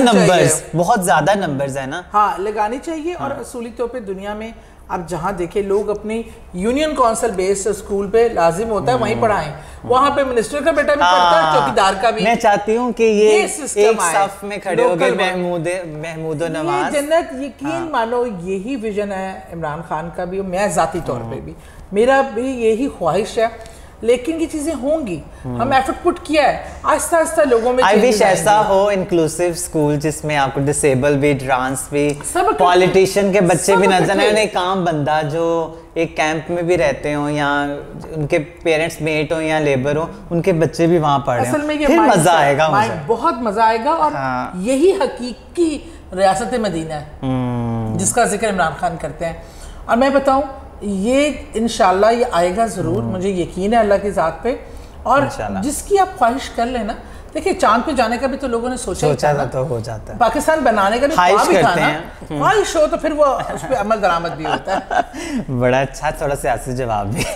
ज्यादा नंबर्स है ना। हाँ, लगानी चाहिए। और असूली तौर पे दुनिया में आप जहाँ देखें, लोग अपनी यूनियन काउंसिल बेस्ड स्कूल पे लाजिम होता है वहीं पढ़ाएं। वहाँ पे मिनिस्टर का बेटा भी पढ़ता है, चौकीदार का भी। मैं चाहती हूँ कि ये एक साफ में खड़े हो गए महमूद नवाज। जन्नत, यकीन मानो यही विजन है इमरान खान का भी, मैं ज़ाती तौर पे भी, मेरा भी यही ख्वाहिश है। लेकिन ये चीजें होंगी, हम एफर्ट पुट किया है, आहिस्ता आहिस्ता लोगों में। आई विश ऐसा हो इंक्लूसिव स्कूल जिसमें आपको डिसेबल भी, ट्रांस भी, पॉलिटिशियन के बच्चे भी नजर आए, एक आम बंदा जो एक कैंप में भी रहते हो, या उनके पेरेंट्स मेट हो या लेबर हो, उनके बच्चे भी वहाँ पढ़ रहे हो, फिर मजा आएगा, बहुत मजा आएगा। और यही हकीकी रियासत मदीना है जिसका जिक्र इमरान खान करते हैं। और मैं बताऊं, ये इंशाल्लाह ये आएगा ज़रूर, मुझे यकीन है अल्लाह की ज़ात पे। और जिसकी आप ख्वाहिश कर लेना, देखिए चांद पे जाने का भी तो लोगों ने सोचा था, तो हो जाता है। पाकिस्तान बनाने का भी ख्वाहिश था ना, ख्वाहिश हो तो फिर वो उस पे अमल दरामद भी होता है। बड़ा अच्छा, थोड़ा सियासी जवाब भी।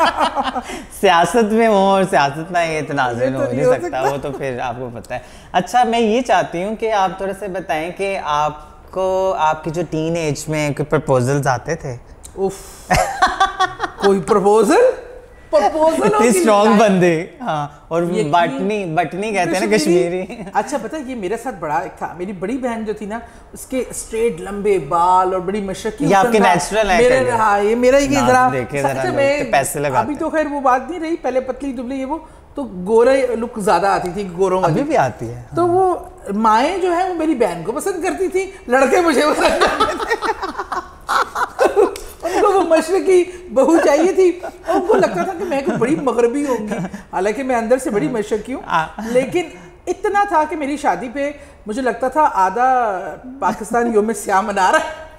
सियासत में हो और सियासत ना, ये तो नाज़रीन हो नहीं सकता, वो तो फिर आपको पता है। अच्छा, मैं ये चाहती हूँ कि आप थोड़ा सा बताएं कि आपको आपकी जो टीन एज में कोई प्रपोजल्स आते थे? कोई प्रपोजल इतनी स्ट्रॉन्ग बंदे। हाँ, और बटनी कहते हैं ना कश्मीरी। अच्छा, पता है ये मेरे साथ बड़ा एक था, मेरी बड़ी बहन जो थी ना, उसके स्ट्रेट लंबे बाल और बड़ी मशक्की। ये आपके नेचुरल है? हाँ, ये मेरा ही जरा पैसे लगा। अभी तो खैर वो बात नहीं रही, पहले पतली दुबली, ये वो तो गोरे लुक ज्यादा आती थी, गोरों अभी भी आती है। तो वो माएँ जो है वो मेरी बहन को पसंद करती थी, लड़के मुझे पसंद करते थे। उनको वो मशरकी बहू चाहिए थी, और उनको लगता था कि मैं कोई बड़ी मगरबी होंगी, हालांकि मैं अंदर से बड़ी मशरकी हूँ। लेकिन इतना था कि मेरी शादी पे मुझे लगता था आधा पाकिस्तान योम स्याह मना रहा है।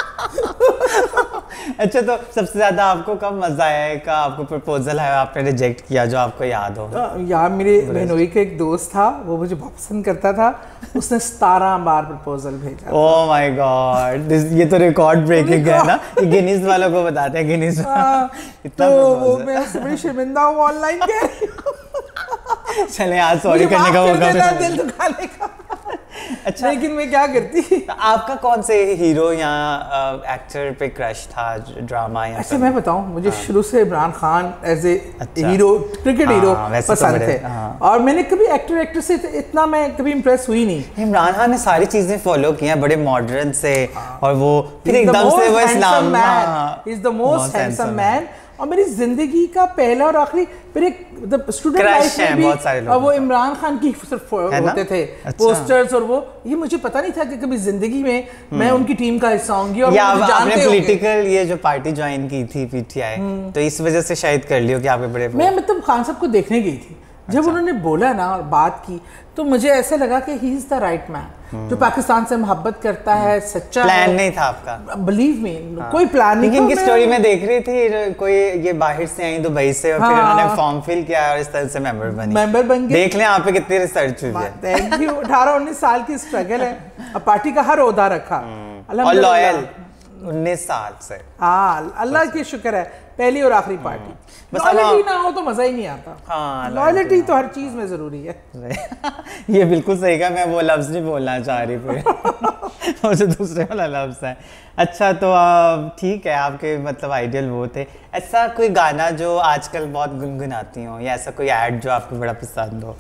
अच्छा, तो सबसे ज्यादा आपको कब मजा आया का आपको प्रपोजल है आपने रिजेक्ट किया, जो आपको याद हो? यार, मेरे बहनोई का एक दोस्त था, वो मुझे बहुत पसंद करता था, उसने 17 बार प्रपोजल भेजा। ओह माय गॉड, ये तो रिकॉर्ड ब्रेकिंग है ना, ये गिनीज वालों को बताते हैं, गिनीज। इतना तो वो मैं उससे बड़ी शर्मिंदा हूँ ऑनलाइन कह रही हूँ। चले आज सॉरी करने का मौका मिला, दिल दुखाने का। अच्छा, लेकिन मैं क्या करती। आपका कौन से हीरो या एक्टर पे क्रश था, ड्रामा या? ऐसे मैं बताऊं, मुझे शुरू से Imran Khan as a hero, cricket hero पसंद थे। और मैंने कभी एक्टर एक्टर से इतना मैं कभी इम्प्रेस हुई नहीं। इमरान खान ने सारी चीजें फॉलो की हैं, बड़े मॉडर्न से, और वो फिर एकदम से वो इस्लाम, is the most handsome man. और मेरी जिंदगी का पहला और आखिरी मेरे स्टूडेंट लाइफ में भी बहुत सारे लोग, और वो इमरान खान की सिर्फ होते थे पोस्टर्स, और वो ये मुझे पता नहीं था कि कभी जिंदगी में मैं उनकी टीम का हिस्सा होंगी। और आपने पॉलिटिकल ये जो पार्टी ज्वाइन की थी पीटीआई, तो इस वजह से शायद कर लियो कि आपके बड़े, मैं मतलब खान साहब को देखने गई थी। जब उन्होंने बोला ना और बात की, तो मुझे ऐसे लगा कि he is the right man, जो पाकिस्तान से मोहब्बत करता है, सच्चा प्लान नहीं था आपका, बिलीव मी, कोई प्लान नहीं। इनकी स्टोरी में देख रही थी, कोई ये बाहर से आई दुबई से, और फिर उन्होंने फॉर्म फिल किया और इस तरह से मेंबर बन गए। देख लें आप पे कितनी रिसर्च हुई है। Thank you. 18-19 साल की स्ट्रगल है, अब पार्टी का हर ओहदा रखा, और लॉयल 19 साल से। हाँ, अल्लाह की शुक्र है। पहली और आखिरी पार्टी। लॉयल्टी ना हो तो मजा ही नहीं आता। हाँ, लॉयल्टी तो हर चीज में जरूरी है। ये बिल्कुल सही कहा, मैं वो लफ्ज नहीं बोलना चाह रही फिर और जो दूसरे वाला लफ्ज है। अच्छा, तो ठीक है, आपके मतलब आइडियल वो थे। ऐसा कोई गाना जो आजकल बहुत गुनगुनाती हो, या ऐसा कोई ऐड जो आपको बड़ा पसंद हो?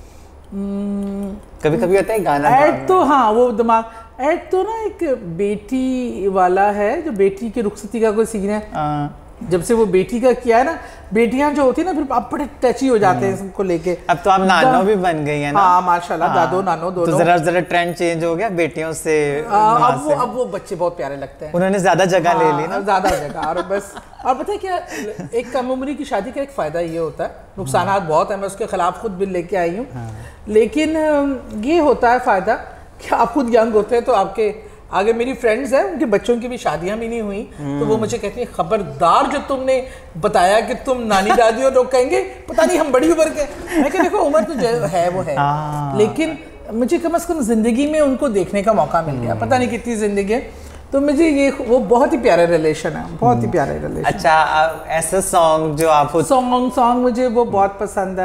कभी कभी होता है गाना ऐड तो, हाँ वो दिमाग ऐड तो ना, एक बेटी वाला है जो बेटी की रुखसती का कोई सीन है। जब से वो बेटी का किया है ना, बेटियां जो होती है ना फिर आप बड़े टची हो जाते हैं सबको लेके। अब तो आप नानो भी बन गई है ना। हाँ माशाल्लाह, दादो नानो दोनों। तो जरा ट्रेंड चेंज हो गया बेटियों से। अब वो बच्चे बहुत प्यारे लगते हैं। उन्होंने ज्यादा जगह ले ली ना। ज्यादा जगह, और बस। और पता है क्या, एक कम उम्री की शादी का एक फायदा ये होता है, नुकसानात बहुत है, मैं उसके खिलाफ खुद बिल लेके आई हूँ, लेकिन ये होता है फायदा कि आप खुद यंग होते हैं तो आपके आगे मेरी फ्रेंड्स हैं, उनके बच्चों की भी शादियां भी नहीं हुई, तो वो मुझे कहती है खबरदार जो तुमने बताया कि तुम नानी दादी, और लोग कहेंगे पता नहीं हम बड़ी उम्र के। मैं कह देखो उम्र तो जो है वो है, लेकिन मुझे कम से कम जिंदगी में उनको देखने का मौका मिल गया। पता नहीं कितनी जिंदगी है, तो मुझे ये वो बहुत ही प्यारा रिलेशन है, बहुत ही प्यारा रिलेशन। अच्छा, ऐसा सॉन्ग जो आप सॉन्ग मुझे वो बहुत पसंद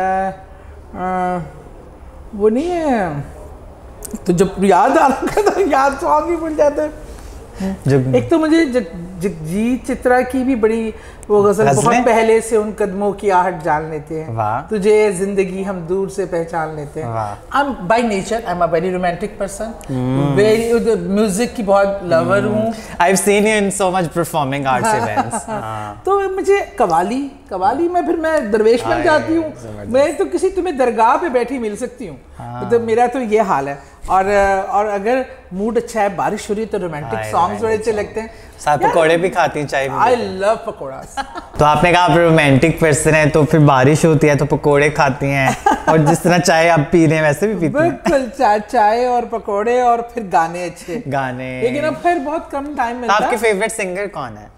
है, वो नहीं है तो जब याद आ रहा था याद सॉन्ग ही भूल जाते हैं। एक तो मुझे जगजीत चित्रा की भी बड़ी वो गजल, बहुत पहले से उन कदमों की आहट जान लेते हैं, तुझे जिंदगी हम दूर से पहचान लेते हैं। I am by nature I am a very romantic person, very music की बहुत लवर हूँ। I have seen you in so much performing arts events. तो मुझे कवाली में फिर मैं दरवेश बन जाती हूँ, मैं तो किसी तुम्हें दरगाह पे बैठी मिल सकती हूँ। तो मेरा तो ये हाल है। और अगर मूड अच्छा है, बारिश हो रही है, तो रोमांटिक सॉन्ग्स बड़े अच्छे लगते हैं। साथ पकोड़े भी खाती हैं, चाय भी। I love pakora. तो आपने कहा आप रोमांटिक पर्सन है, तो फिर बारिश होती है तो पकोड़े खाती हैं, और जिस तरह चाय आप पी रहे हैं वैसे भी पीती हैं। बिल्कुल, चाय और पकोड़े और फिर गाने अच्छे गाने। लेकिन अब फिर बहुत कम टाइम मिलता है। आपके फेवरेट सिंगर कौन है?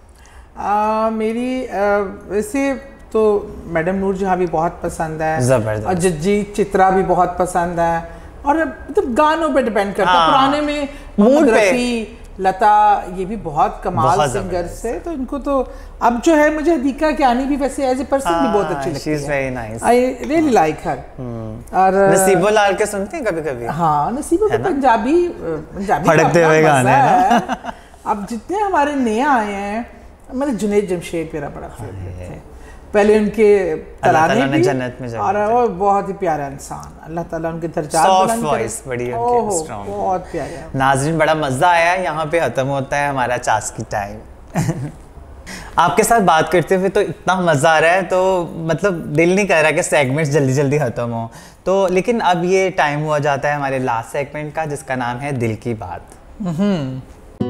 मेरी वैसे तो मैडम नूर जहाँ भी बहुत पसंद है, जबरदस्त। और जगजीत चित्रा भी बहुत पसंद है, और मतलब गानों पे डिपेंड करता है। पुराने में मोहम्मद रफ़ी, लता, ये भी बहुत कमाल सिंगर्स थे, तो इनको तो अब जो है मुझे हदीका कियानी भी वैसे एज ए पर्सन भी बहुत अच्छी लगती है। She is very nice, I really like her. और नसीबो लाल के सुनते हैं कभी-कभी? हाँ, नसीबो तो पंजाबी फड़कते हुए गाने हैं। अब जितने हमारे नए आए हैं, हमारे जुनैद जमशेद मेरा बड़ा फेवरेट थे, पहले उनके तराने भी, जन्नत में और वो बहुत ही प्यारा इंसान, अल्लाह ताला उनके दर्जात बुलंद करे। वॉइस बड़ी उनकी स्ट्रांग, बहुत प्यारे। नाज़रीन, बड़ा मज़ा आया। यहाँ पे ख़त्म होता है हमारा चास्की टाइम। आपके साथ बात करते हुए तो इतना मज़ा आ रहा है, तो मतलब दिल नहीं कर रहा कि सेगमेंट्स जल्दी जल्दी ख़त्म हो, तो लेकिन अब ये टाइम हुआ जाता है हमारे लास्ट सेगमेंट का, जिसका नाम है दिल की बात।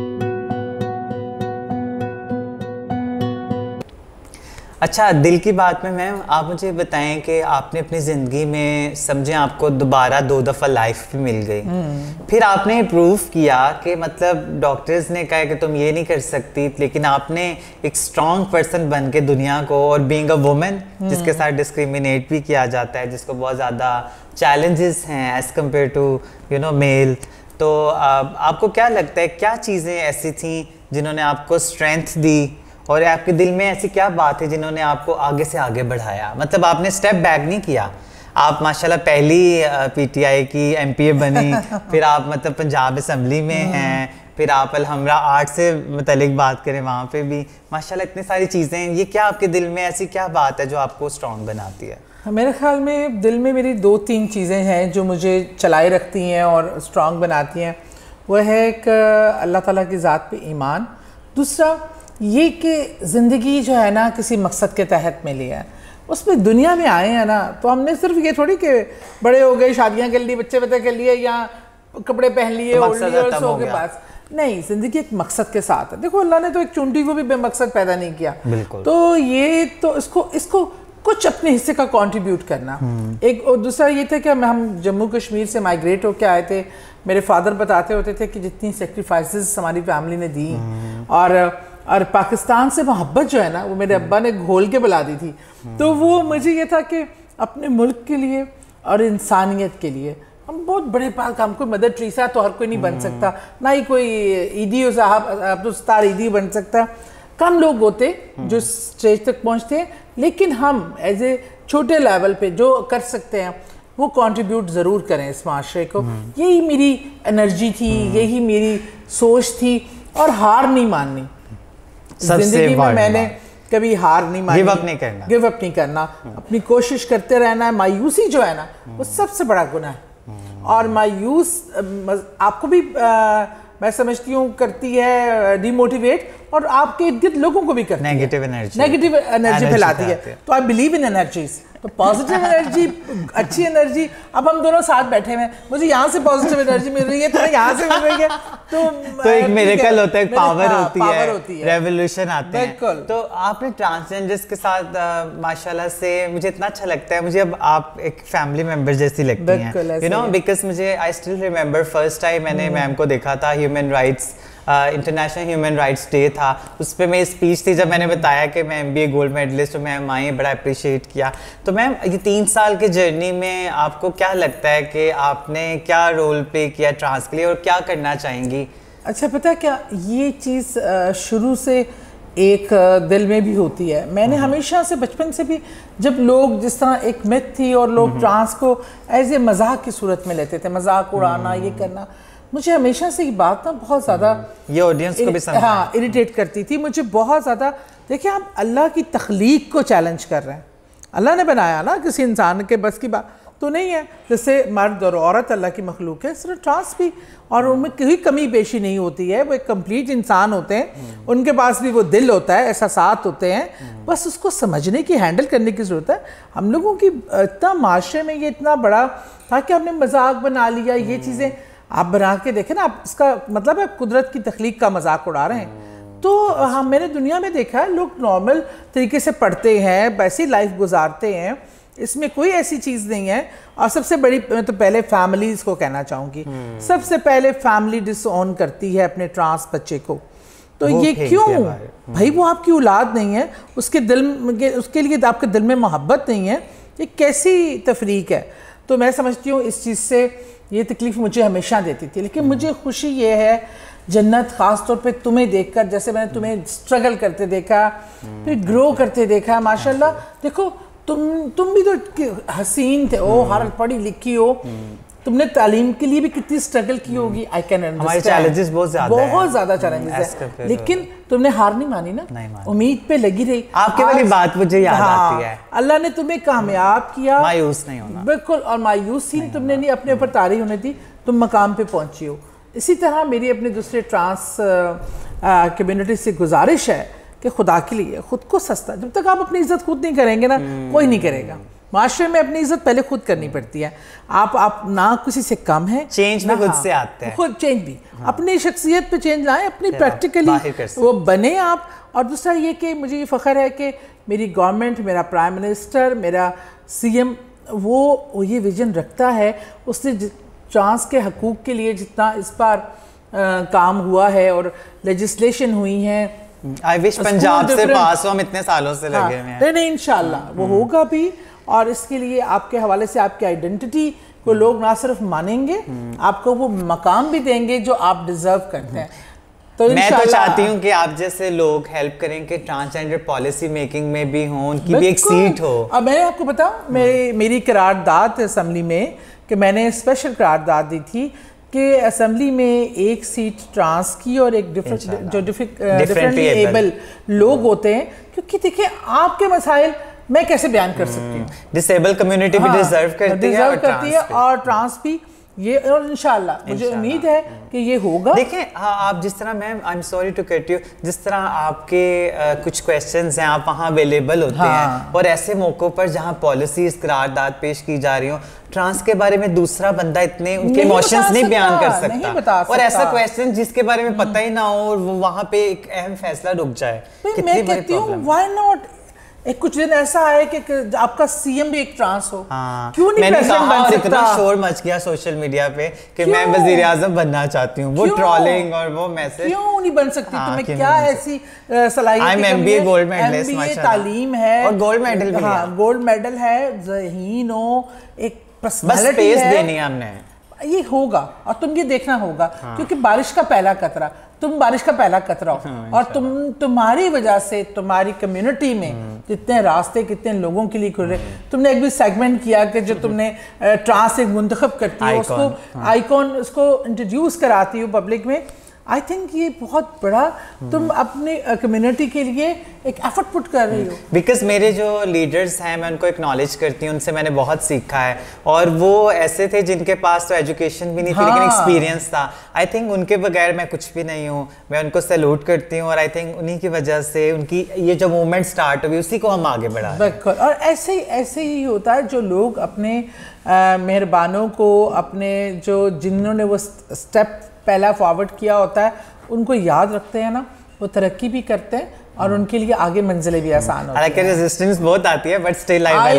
अच्छा, दिल की बात में मैम आप मुझे बताएं कि आपने अपनी ज़िंदगी में समझें आपको दोबारा 2 दफ़ा लाइफ भी मिल गई, फिर आपने प्रूफ किया कि मतलब डॉक्टर्स ने कहा कि तुम ये नहीं कर सकती, लेकिन आपने एक स्ट्रॉन्ग पर्सन बन के दुनिया को, और बीइंग अ वुमेन जिसके साथ डिस्क्रिमिनेट भी किया जाता है, जिसको बहुत ज़्यादा चैलेंजेस हैं as compare to you know male, तो आपको क्या लगता है क्या चीज़ें ऐसी थी जिन्होंने आपको स्ट्रेंथ दी, और आपके दिल में ऐसी क्या बात है जिन्होंने आपको आगे से आगे बढ़ाया? मतलब आपने स्टेप बैक नहीं किया, आप माशाल्लाह पहली पीटीआई की एमपीए बनी, फिर आप मतलब पंजाब असम्बली में हैं, फिर आप अलहमरा आर्ट से मतलब बात करें वहाँ पे भी माशाल्लाह इतनी सारी चीज़ें। ये क्या आपके दिल में ऐसी क्या बात है जो आपको स्ट्रॉन्ग बनाती है? मेरे ख्याल में दिल में मेरी 2-3 चीज़ें हैं जो मुझे चलाए रखती हैं और स्ट्रॉन्ग बनाती हैं। वह है एक अल्लाह ताला की ज़ात पे ईमान, दूसरा ये कि ज़िंदगी जो है ना किसी मकसद के तहत मिली है, उसमें दुनिया में आए हैं ना, तो हमने सिर्फ ये थोड़ी कि बड़े हो गए, शादियां कर ली, बच्चे कर लिए, या कपड़े पहन लिए, ओढ़ लिए और सो के पास नहीं। ज़िंदगी एक मकसद के साथ है। देखो, अल्लाह ने तो एक चुंटी को भी बेमकसद पैदा नहीं किया, तो ये तो इसको कुछ अपने हिस्से का कंट्रीब्यूट करना। एक और दूसरा ये था कि हम जम्मू कश्मीर से माइग्रेट होकर आए थे। मेरे फादर बताते होते थे कि जितनी सेक्रीफाइसेस हमारी फैमिली ने दी, और पाकिस्तान से मोहब्बत जो है ना, वो मेरे अब्बा ने घोल के बुला दी थी। तो वो मुझे ये था कि अपने मुल्क के लिए और इंसानियत के लिए हम बहुत बड़े पास, हमको मदर टेरेसा तो हर कोई नहीं बन सकता, ना ही कोई ईदी साहब अब्दुल सत्तार ईदी बन सकता, कम लोग होते जो स्टेज तक पहुंचते हैं, लेकिन हम एज ए छोटे लेवल पे जो कर सकते हैं वो कंट्रीब्यूट ज़रूर करें इस माशरे को। यही मेरी एनर्जी थी, यही मेरी सोच थी, और हार नहीं माननी जिंदगी में। मैंने कभी हार नहीं मानी, गिव अप नहीं करना, अपनी कोशिश करते रहना है। मायूसी जो है ना वो सबसे बड़ा गुनाह है, और मायूस आपको भी मैं समझती हूँ करती है डिमोटिवेट, और आपके इर्द गिर्द लोगों को भी करती है, नेगेटिव एनर्जी फैलाती है। तो आई बिलीव इन एनर्जीज, तो पॉजिटिव एनर्जी, अच्छी एनर्जी। अब हम दोनों साथ बैठे हैं, मुझे यहाँ से पॉजिटिव एनर्जी मिल रही है, तुम्हें यहाँ से मिल रही है, तो एक मिरेकल होता है, पावर होती है, रेवोल्यूशन आते हैं। तो आपने ट्रांसजेंडर्स के साथ माशाल्लाह से मुझे इतना अच्छा लगता है, मुझे अब आप एक फैमिली मेंबर जैसी लगती हैं, यू नो, बिकॉज मुझे I still remember first time मैंने मैम को देखा था, human rights international human rights day था, उस पर मेरी स्पीच थी जब मैंने बताया कि मैं MBA गोल्ड मेडलिस्ट हूँ, मैम आई, बड़ा अप्रिशिएट किया। तो मैम ये 3 साल की जर्नी में आपको क्या लगता है कि आपने क्या रोल प्ले किया ट्रांस के लिए, और क्या करना चाहेंगी? अच्छा, पता है क्या, ये चीज़ शुरू से एक दिल में भी होती है। मैंने हमेशा से बचपन से भी, जब लोग जिस तरह एक मिथ थी और लोग ट्रांस को एज ए मजाक की सूरत में लेते थे, मजाक उड़ाना, ये करना, मुझे हमेशा से ये बात ना बहुत ज़्यादा ये ऑडियंस को भी हाँ इरिटेट करती थी मुझे बहुत ज़्यादा। देखिए, आप अल्लाह की तख्लीक को चैलेंज कर रहे हैं। अल्लाह ने बनाया ना, किसी इंसान के बस की बात तो नहीं है। जैसे मर्द और औरत अल्लाह की मखलूक है, सिर्फ ट्रांस भी, और उनमें कोई कमी पेशी नहीं होती है, वो एक कंप्लीट इंसान होते हैं, उनके पास भी वो दिल होता है, एहसासात होते हैं, बस उसको समझने की, हैंडल करने की ज़रूरत है। हम लोगों की इतना माशरे में ये इतना बड़ा था कि हमने मजाक बना लिया, ये चीज़ें आप बना के देखें ना, आप इसका मतलब है कुदरत की तख्लीक का मजाक उड़ा रहे हैं। तो हम मैंने दुनिया में देखा है, लोग नॉर्मल तरीके से पढ़ते हैं, वैसी लाइफ गुजारते हैं, इसमें कोई ऐसी चीज़ नहीं है। और सबसे बड़ी, मैं तो पहले फैमिलीज को कहना चाहूँगी, सबसे पहले फैमिली डिसऑन करती है अपने ट्रांस बच्चे को। तो ये क्यों भाई? वो आपकी औलाद नहीं है, उसके लिए आपके दिल में मोहब्बत नहीं है, ये कैसी तफरीक है? तो मैं समझती हूँ इस चीज़ से ये तकलीफ़ मुझे हमेशा देती थी, लेकिन मुझे खुशी ये है जन्नत, ख़ास तौर पे तुम्हें देखकर, जैसे मैंने तुम्हें स्ट्रगल करते देखा, फिर ग्रो करते देखा, माशाल्लाह। देखो तुम भी तो हसीन थे, ओ हर पढ़ी लिखी हो, तुमने तालीम के लिए भी कितनी स्ट्रगल की होगी। आई कैन अंडरस्टैंड, हमारे चैलेंजेस बहुत ज़्यादा चैलेंजेस है, लेकिन तुमने हार नहीं मानी ना, उम्मीद पे लगी रही। आपके वाली बात मुझे याद आती है, अल्लाह ने तुम्हें कामयाब किया, मायूस नहीं होना, बिल्कुल, और मायूसी तुमने नहीं अपने ऊपर तारी होने दी, तुम मकाम पे पहुंची हो। इसी तरह मेरी अपने दूसरे ट्रांस कम्युनिटी से गुजारिश है कि खुदा के लिए खुद को सस्ता, जब तक आप अपनी इज्जत खुद नहीं करेंगे ना, कोई नहीं करेगा। माशरे में अपनी इज्जत पहले खुद करनी पड़ती है। आप ना किसी से कम है, चेंज भी खुद से आते हैं, खुद चेंज भी अपनी शख्सियत पे चेंज लाएं, अपनी प्रैक्टिकली वो बने आप। और दूसरा ये कि मुझे ये फ़ख्र है कि मेरी गवर्नमेंट, मेरा प्राइम मिनिस्टर, मेरा CM वो ये विजन रखता है, उसने ट्रांस के हकूक़ के लिए जितना इस बार काम हुआ है और लेजिस्लेशन हुई है, आई विश पंजाब से पास हो, हम इतने सालों से लगे हुए हैं। नहीं, इंशाल्लाह वो होगा भी, और इसके लिए आपके हवाले से आपकी आइडेंटिटी को लोग ना सिर्फ मानेंगे, आपको वो मकाम भी देंगे जो आप डिजर्व करते हैं। तो मैं तो चाहती हूँ कि आप जैसे लोग हेल्प करें कि ट्रांसजेंडर पॉलिसी मेकिंग में भी हों, उनकी भी एक सीट हो। अब मैं आपको बताऊँ, मेरी करारदाद असेंबली में कि मैंने स्पेशल करारदाद दी थी कि असेंबली में एक सीट ट्रांस की और एक डिफरेंटली एबल लोग होते हैं, क्योंकि देखिए आपके मसाइल मैं कैसे बयान कर सकती हूँ। डिसेबल कम्युनिटी भी डिजर्व करती है और ट्रांस भी ये, और इंशाल्लाह मुझे उम्मीद है कि ये होगा। देखें, हाँ, आप जिस तरह, ma'am I am sorry to cut you, जिस तरह आपके कुछ क्वेश्चंस हैं, आप वहाँ अवेलेबल होते हैं, और ऐसे मौक़ों पर जहाँ पॉलिसीज करारदाद पेश की जा रही हो, ट्रांस के बारे में दूसरा बंदा इतने उनके इमोशंस नहीं बयान कर सकता, और ऐसा क्वेश्चन जिसके बारे में पता ही ना हो, और वो वहाँ पे एक अहम फैसला रुक जाए, कितनी बड़ी प्रॉब्लम। व्हाई नॉट एक कुछ दिन ऐसा है कि आपका CM भी एक ट्रांस हो, क्यों नहीं प्रेसिडेंट बन सकता? इतना शोर मच गया सोशल मीडिया पे कि मैं वजीर आज़म बनना चाहती हूँ, वो ट्रोलिंग और वो मैसेज, क्यों नहीं बन सकती? तुम्हें क्या ऐसी सलाहियत? MBA गोल्ड मेडलिस्ट, MBA तालीम है, और गोल्ड मेडल भी, गोल्ड मेडल है, ज़हीन हो, एक पर्सनालिटी है, बस स्पेस देनी है हमने। ये होगा और तुम ये देखना होगा। क्योंकि बारिश का पहला कतरा, तुम बारिश का पहला कतरा हो और तुम्हारी वजह से तुम्हारी कम्युनिटी में कितने रास्ते कितने लोगों के लिए खुल रहे। तुमने एक भी सेगमेंट किया कि जो तुमने ट्रांस एक मुंतखब करती हो, उसको आइकॉन उसको इंट्रोड्यूस कराती हो पब्लिक में। आई थिंक ये बहुत बड़ा तुम अपने कम्युनिटी के लिए एक एफर्ट पुट कर रही हो। बिकॉज मेरे जो लीडर्स हैं मैं उनको एक्नॉलेज करती हूँ, उनसे मैंने बहुत सीखा है और वो ऐसे थे जिनके पास तो एजुकेशन भी नहीं थी लेकिन एक्सपीरियंस था। आई थिंक उनके बगैर मैं कुछ भी नहीं हूँ, मैं उनको सैल्यूट करती हूँ और आई थिंक उन्हीं की वजह से उनकी ये जो मूवमेंट स्टार्ट हुई उसी को हम आगे बढ़ा। बिल्कुल, और ऐसे ही होता है जो लोग अपने मेहरबानों को, अपने जो जिन्होंने वो स्टेप पहला फॉरवर्ड किया होता है उनको याद रखते हैं ना, वो तरक्की भी करते हैं और उनके लिए आगे मंजिलें भी आसान होती हैं। हालांकि रेजिस्टेंस बहुत आती है बट स्टिल आई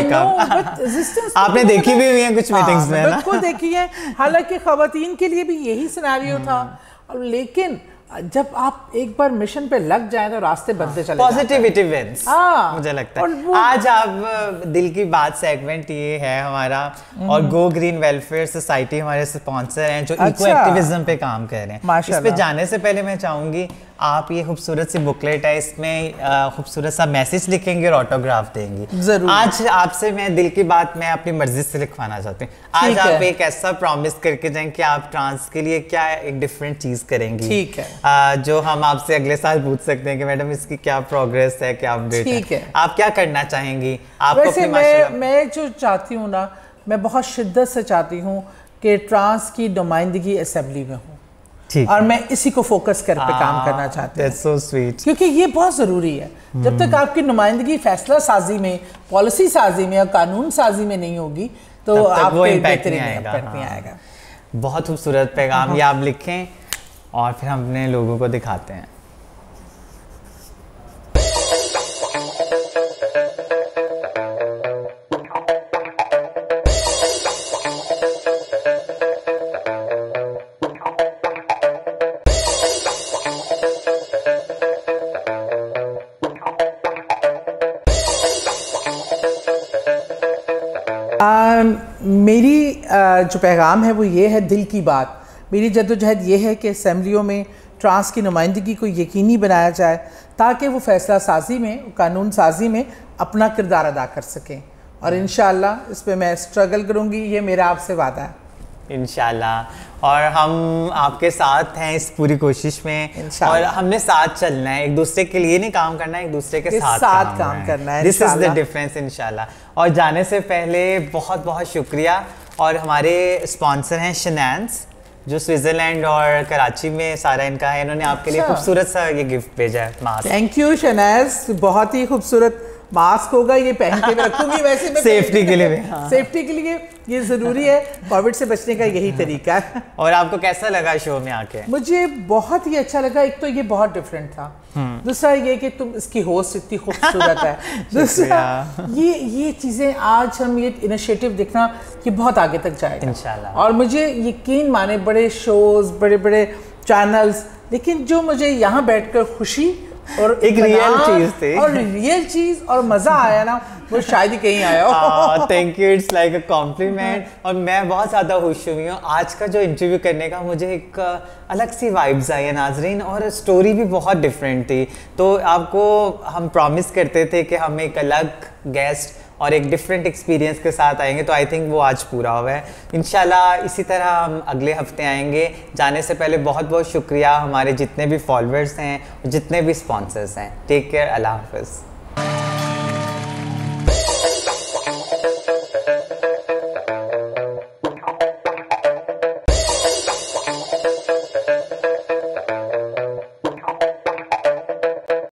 वेलकम। आपने देखी भी हुई है कुछ मीटिंग्स में ना? बिल्कुल देखी है। हालांकि खवातीन के लिए भी यही सिनेरियो था, लेकिन जब आप एक बार मिशन पे लग जाए तो रास्ते बनते चले जाते हैं। पॉजिटिविटी विंस, मुझे लगता है। आज आप दिल की बात सेगमेंट ये है हमारा और गो ग्रीन वेलफेयर सोसाइटी हमारे स्पॉन्सर हैं जो इको एक्टिविज्म पे काम कर रहे हैं। इस पे जाने से पहले मैं चाहूंगी आप ये खूबसूरत सी बुकलेट है, इसमें खूबसूरत सा मैसेज लिखेंगे और ऑटोग्राफ देंगी। जरूर। आज आपसे मैं दिल की बात मैं अपनी मर्जी से लिखवाना चाहती हूँ। आज आप एक ऐसा प्रॉमिस करके जाएं कि आप ट्रांस के लिए क्या एक डिफरेंट चीज करेंगी। ठीक है। जो हम आपसे अगले साल पूछ सकते हैं कि मैडम इसकी क्या प्रोग्रेस है, क्या अपडेट है। ठीक है। आप क्या करना चाहेंगी? आपको वैसे मैं जो चाहती हूँ ना, मैं बहुत शिद्दत से चाहती हूँ कि ट्रांस की नुमाइंदगी असेंबली में हो और मैं इसी को फोकस कर पे काम करना चाहती हूँ। That's so sweet. क्योंकि ये बहुत ज़रूरी है। जब तक आपकी नुमाइंदगी फैसला साजी में, पॉलिसी साजी में और कानून साजी में नहीं होगी तो आपको इम्पैक्ट नहीं आएगा। बहुत खूबसूरत पैगाम ये आप लिखें और फिर हम अपने लोगों को दिखाते हैं। मेरी जो पैगाम है वो ये है, दिल की बात। मेरी जद्दोजहद ये है कि असेंबलियों में ट्रांस की नुमाइंदगी को यकीनी बनाया जाए ताकि वो फैसला साजी में, कानून साजी में अपना किरदार अदा कर सकें और इंशाअल्लाह इस पर मैं स्ट्रगल करूँगी, ये मेरा आपसे वादा है। इंशाल्लाह, और हम आपके साथ हैं इस पूरी कोशिश में और हमने साथ चलना है, एक दूसरे के लिए नहीं काम करना है, एक दूसरे के साथ काम करना है। दिस इज द डिफरेंस इंशाल्लाह। और जाने से पहले बहुत बहुत शुक्रिया, और हमारे स्पॉन्सर हैं शनान्स जो स्विट्जरलैंड और कराची में सारा इनका है, इन्होंने आपके लिए खूबसूरत सा ये गिफ्ट भेजा है, मास्क। थैंक यू शनाज, बहुत ही खूबसूरत मास्क होगा, ये पहन के मैं रखूंगी। वैसे मैं सेफ्टी के लिए सेफ्टी के लिए ये जरूरी है, कोविड से बचने का यही तरीका है। और आपको कैसा लगा शो में आके? मुझे बहुत ही अच्छा लगा। एक तो ये बहुत डिफरेंट था, दूसरा ये कि तुम इसकी होस्ट इतनी खूबसूरत है, दूसरा ये चीजें आज हम ये इनिशिएटिव देखना कि बहुत आगे तक जाएगा इंशाल्लाह। और मुझे यकीन माने बड़े शोज, बड़े बड़े चैनल्स, लेकिन जो मुझे यहाँ बैठकर खुशी और एक रियल चीज थी और रियल चीज और मजा आया ना, वो शायद ही कहीं आया हो। Thank you, it's like a compliment. और मैं बहुत ज़्यादा खुश हुई हूँ आज का जो इंटरव्यू करने का, मुझे एक अलग सी वाइब्स आई है नाजरीन, और स्टोरी भी बहुत डिफरेंट थी। तो आपको हम प्रॉमिस करते थे कि हम एक अलग गेस्ट और एक डिफरेंट एक्सपीरियंस के साथ आएंगे, तो आई थिंक वो आज पूरा हुआ है। इंशाल्लाह इसी तरह हम अगले हफ्ते आएंगे। जाने से पहले बहुत बहुत शुक्रिया हमारे जितने भी फॉलोअर्स हैं, जितने भी स्पॉन्सर्स हैं। टेक केयर, अल्लाह हाफ़िज़।